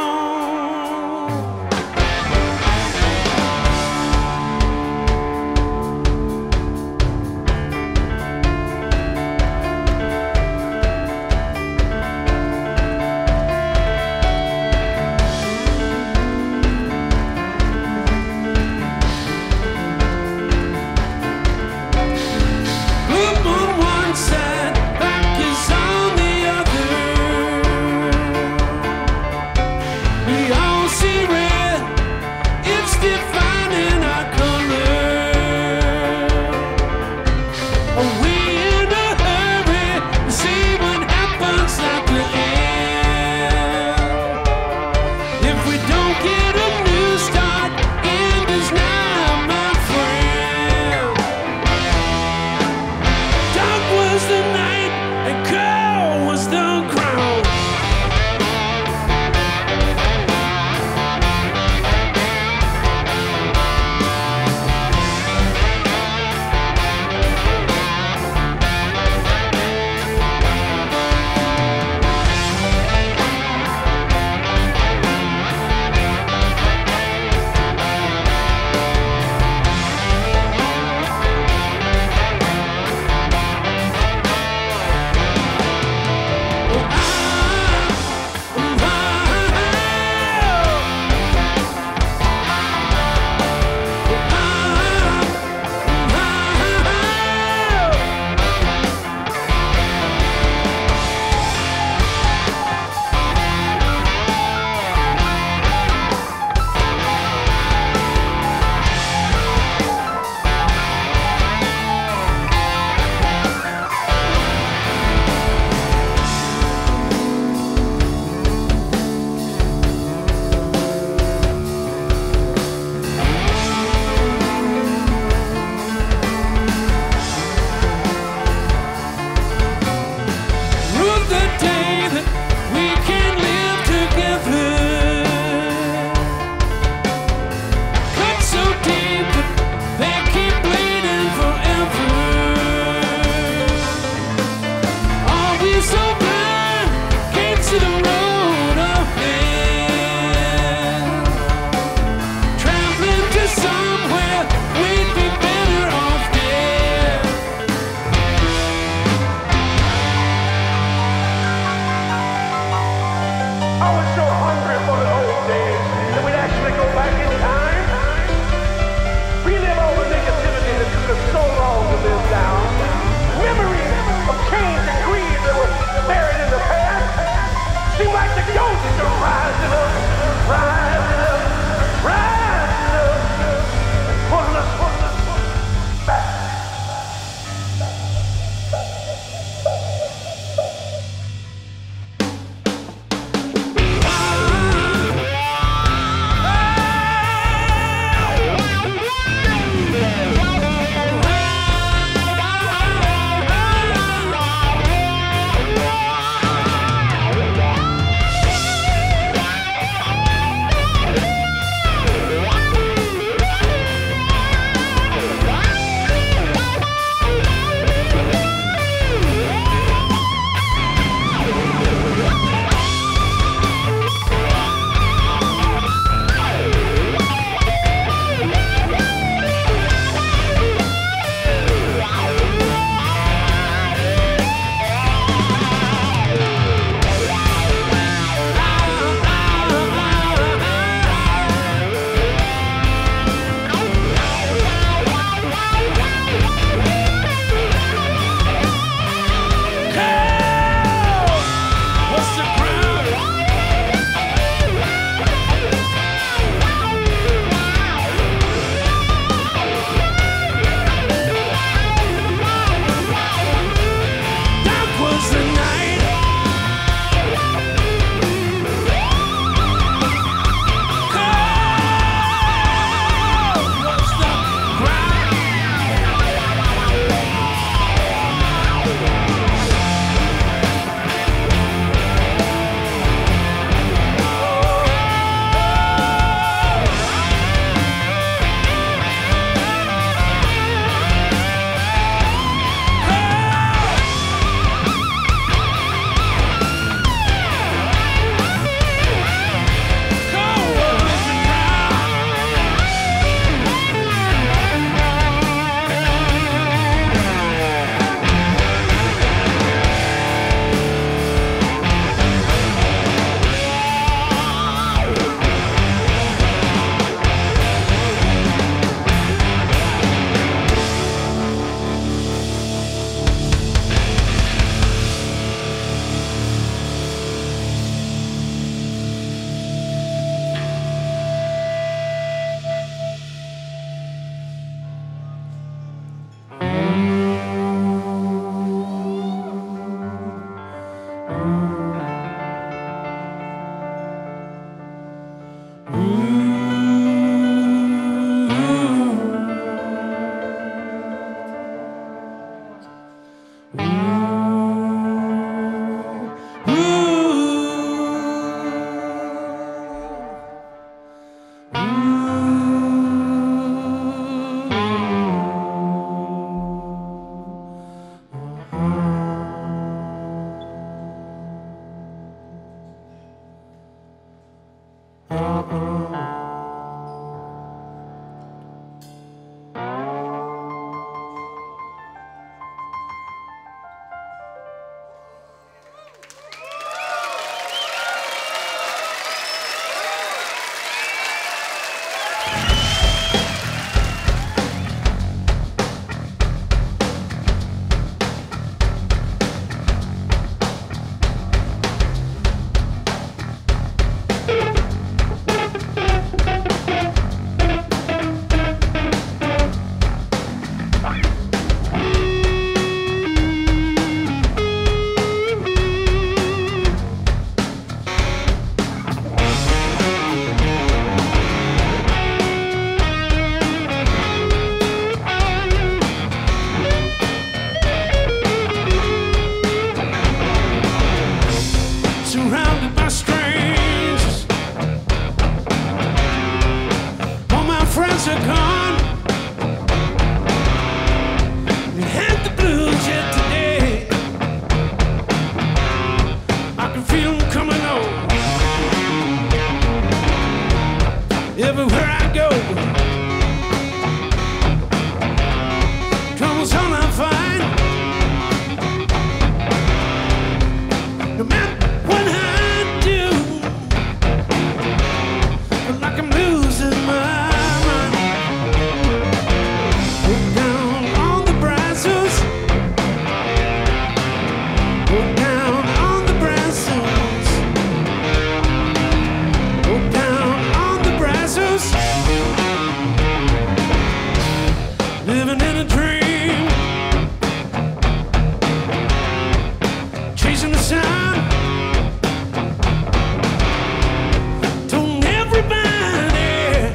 Up on one side, back is on the other. Surrounded by strangers, all my friends are gone. We had the blues yet today. I can feel them coming on. Everywhere I go, trouble's all I find. No matter what I do, feel like I'm losing my mind. Look down on the Brazos, look down on the Brazos, look down on the Brazos. Living in a dream, chasing the sound. Told everybody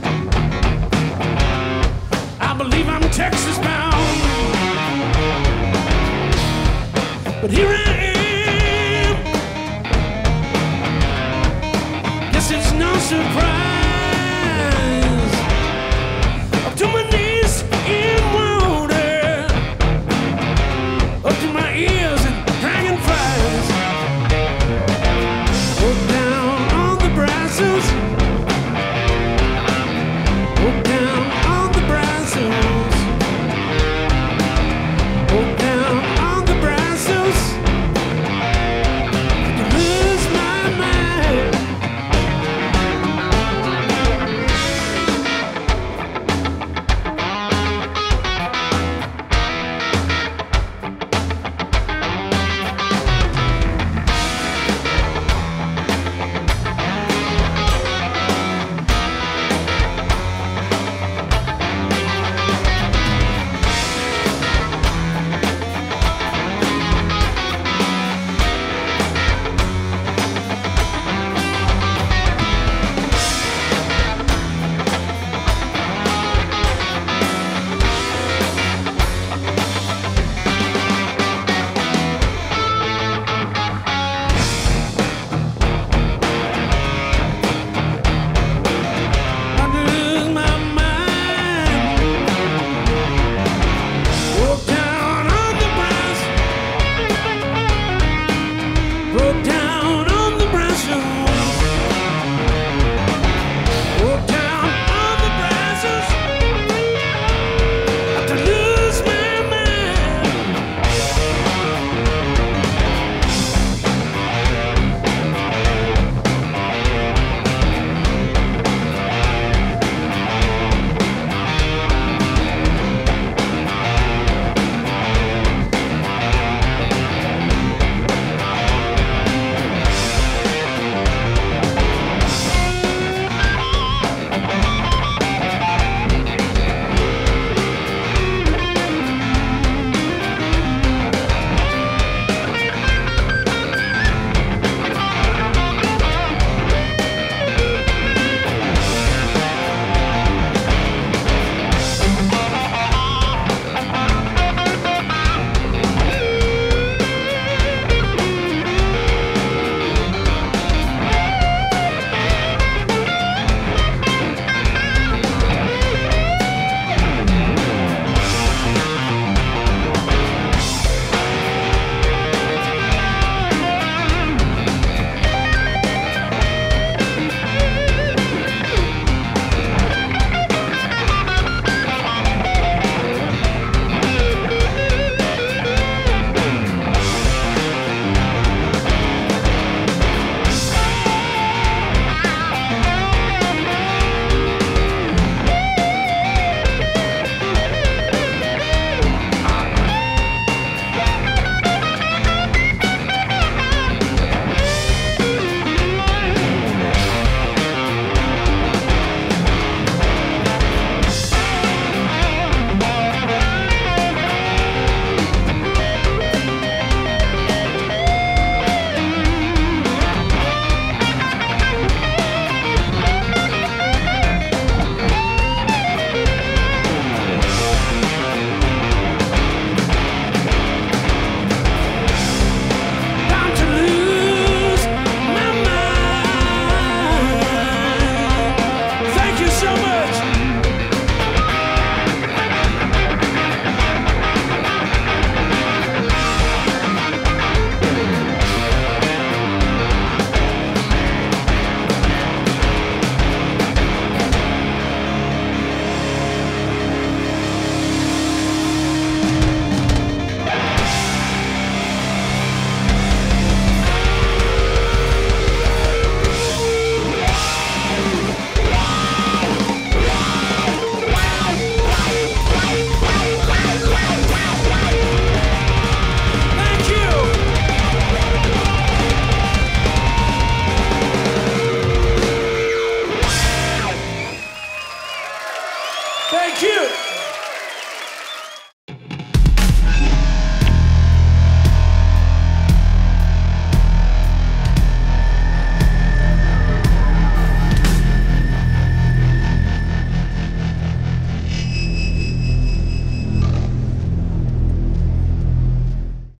I believe I'm Texas bound, but here I am. Guess it's no surprise. Up to my knees in water, up to my ears in dragonflies. Look down on the Brazos, look down on the Brazos, look down on the Brazos. I could lose my mind. Thank you.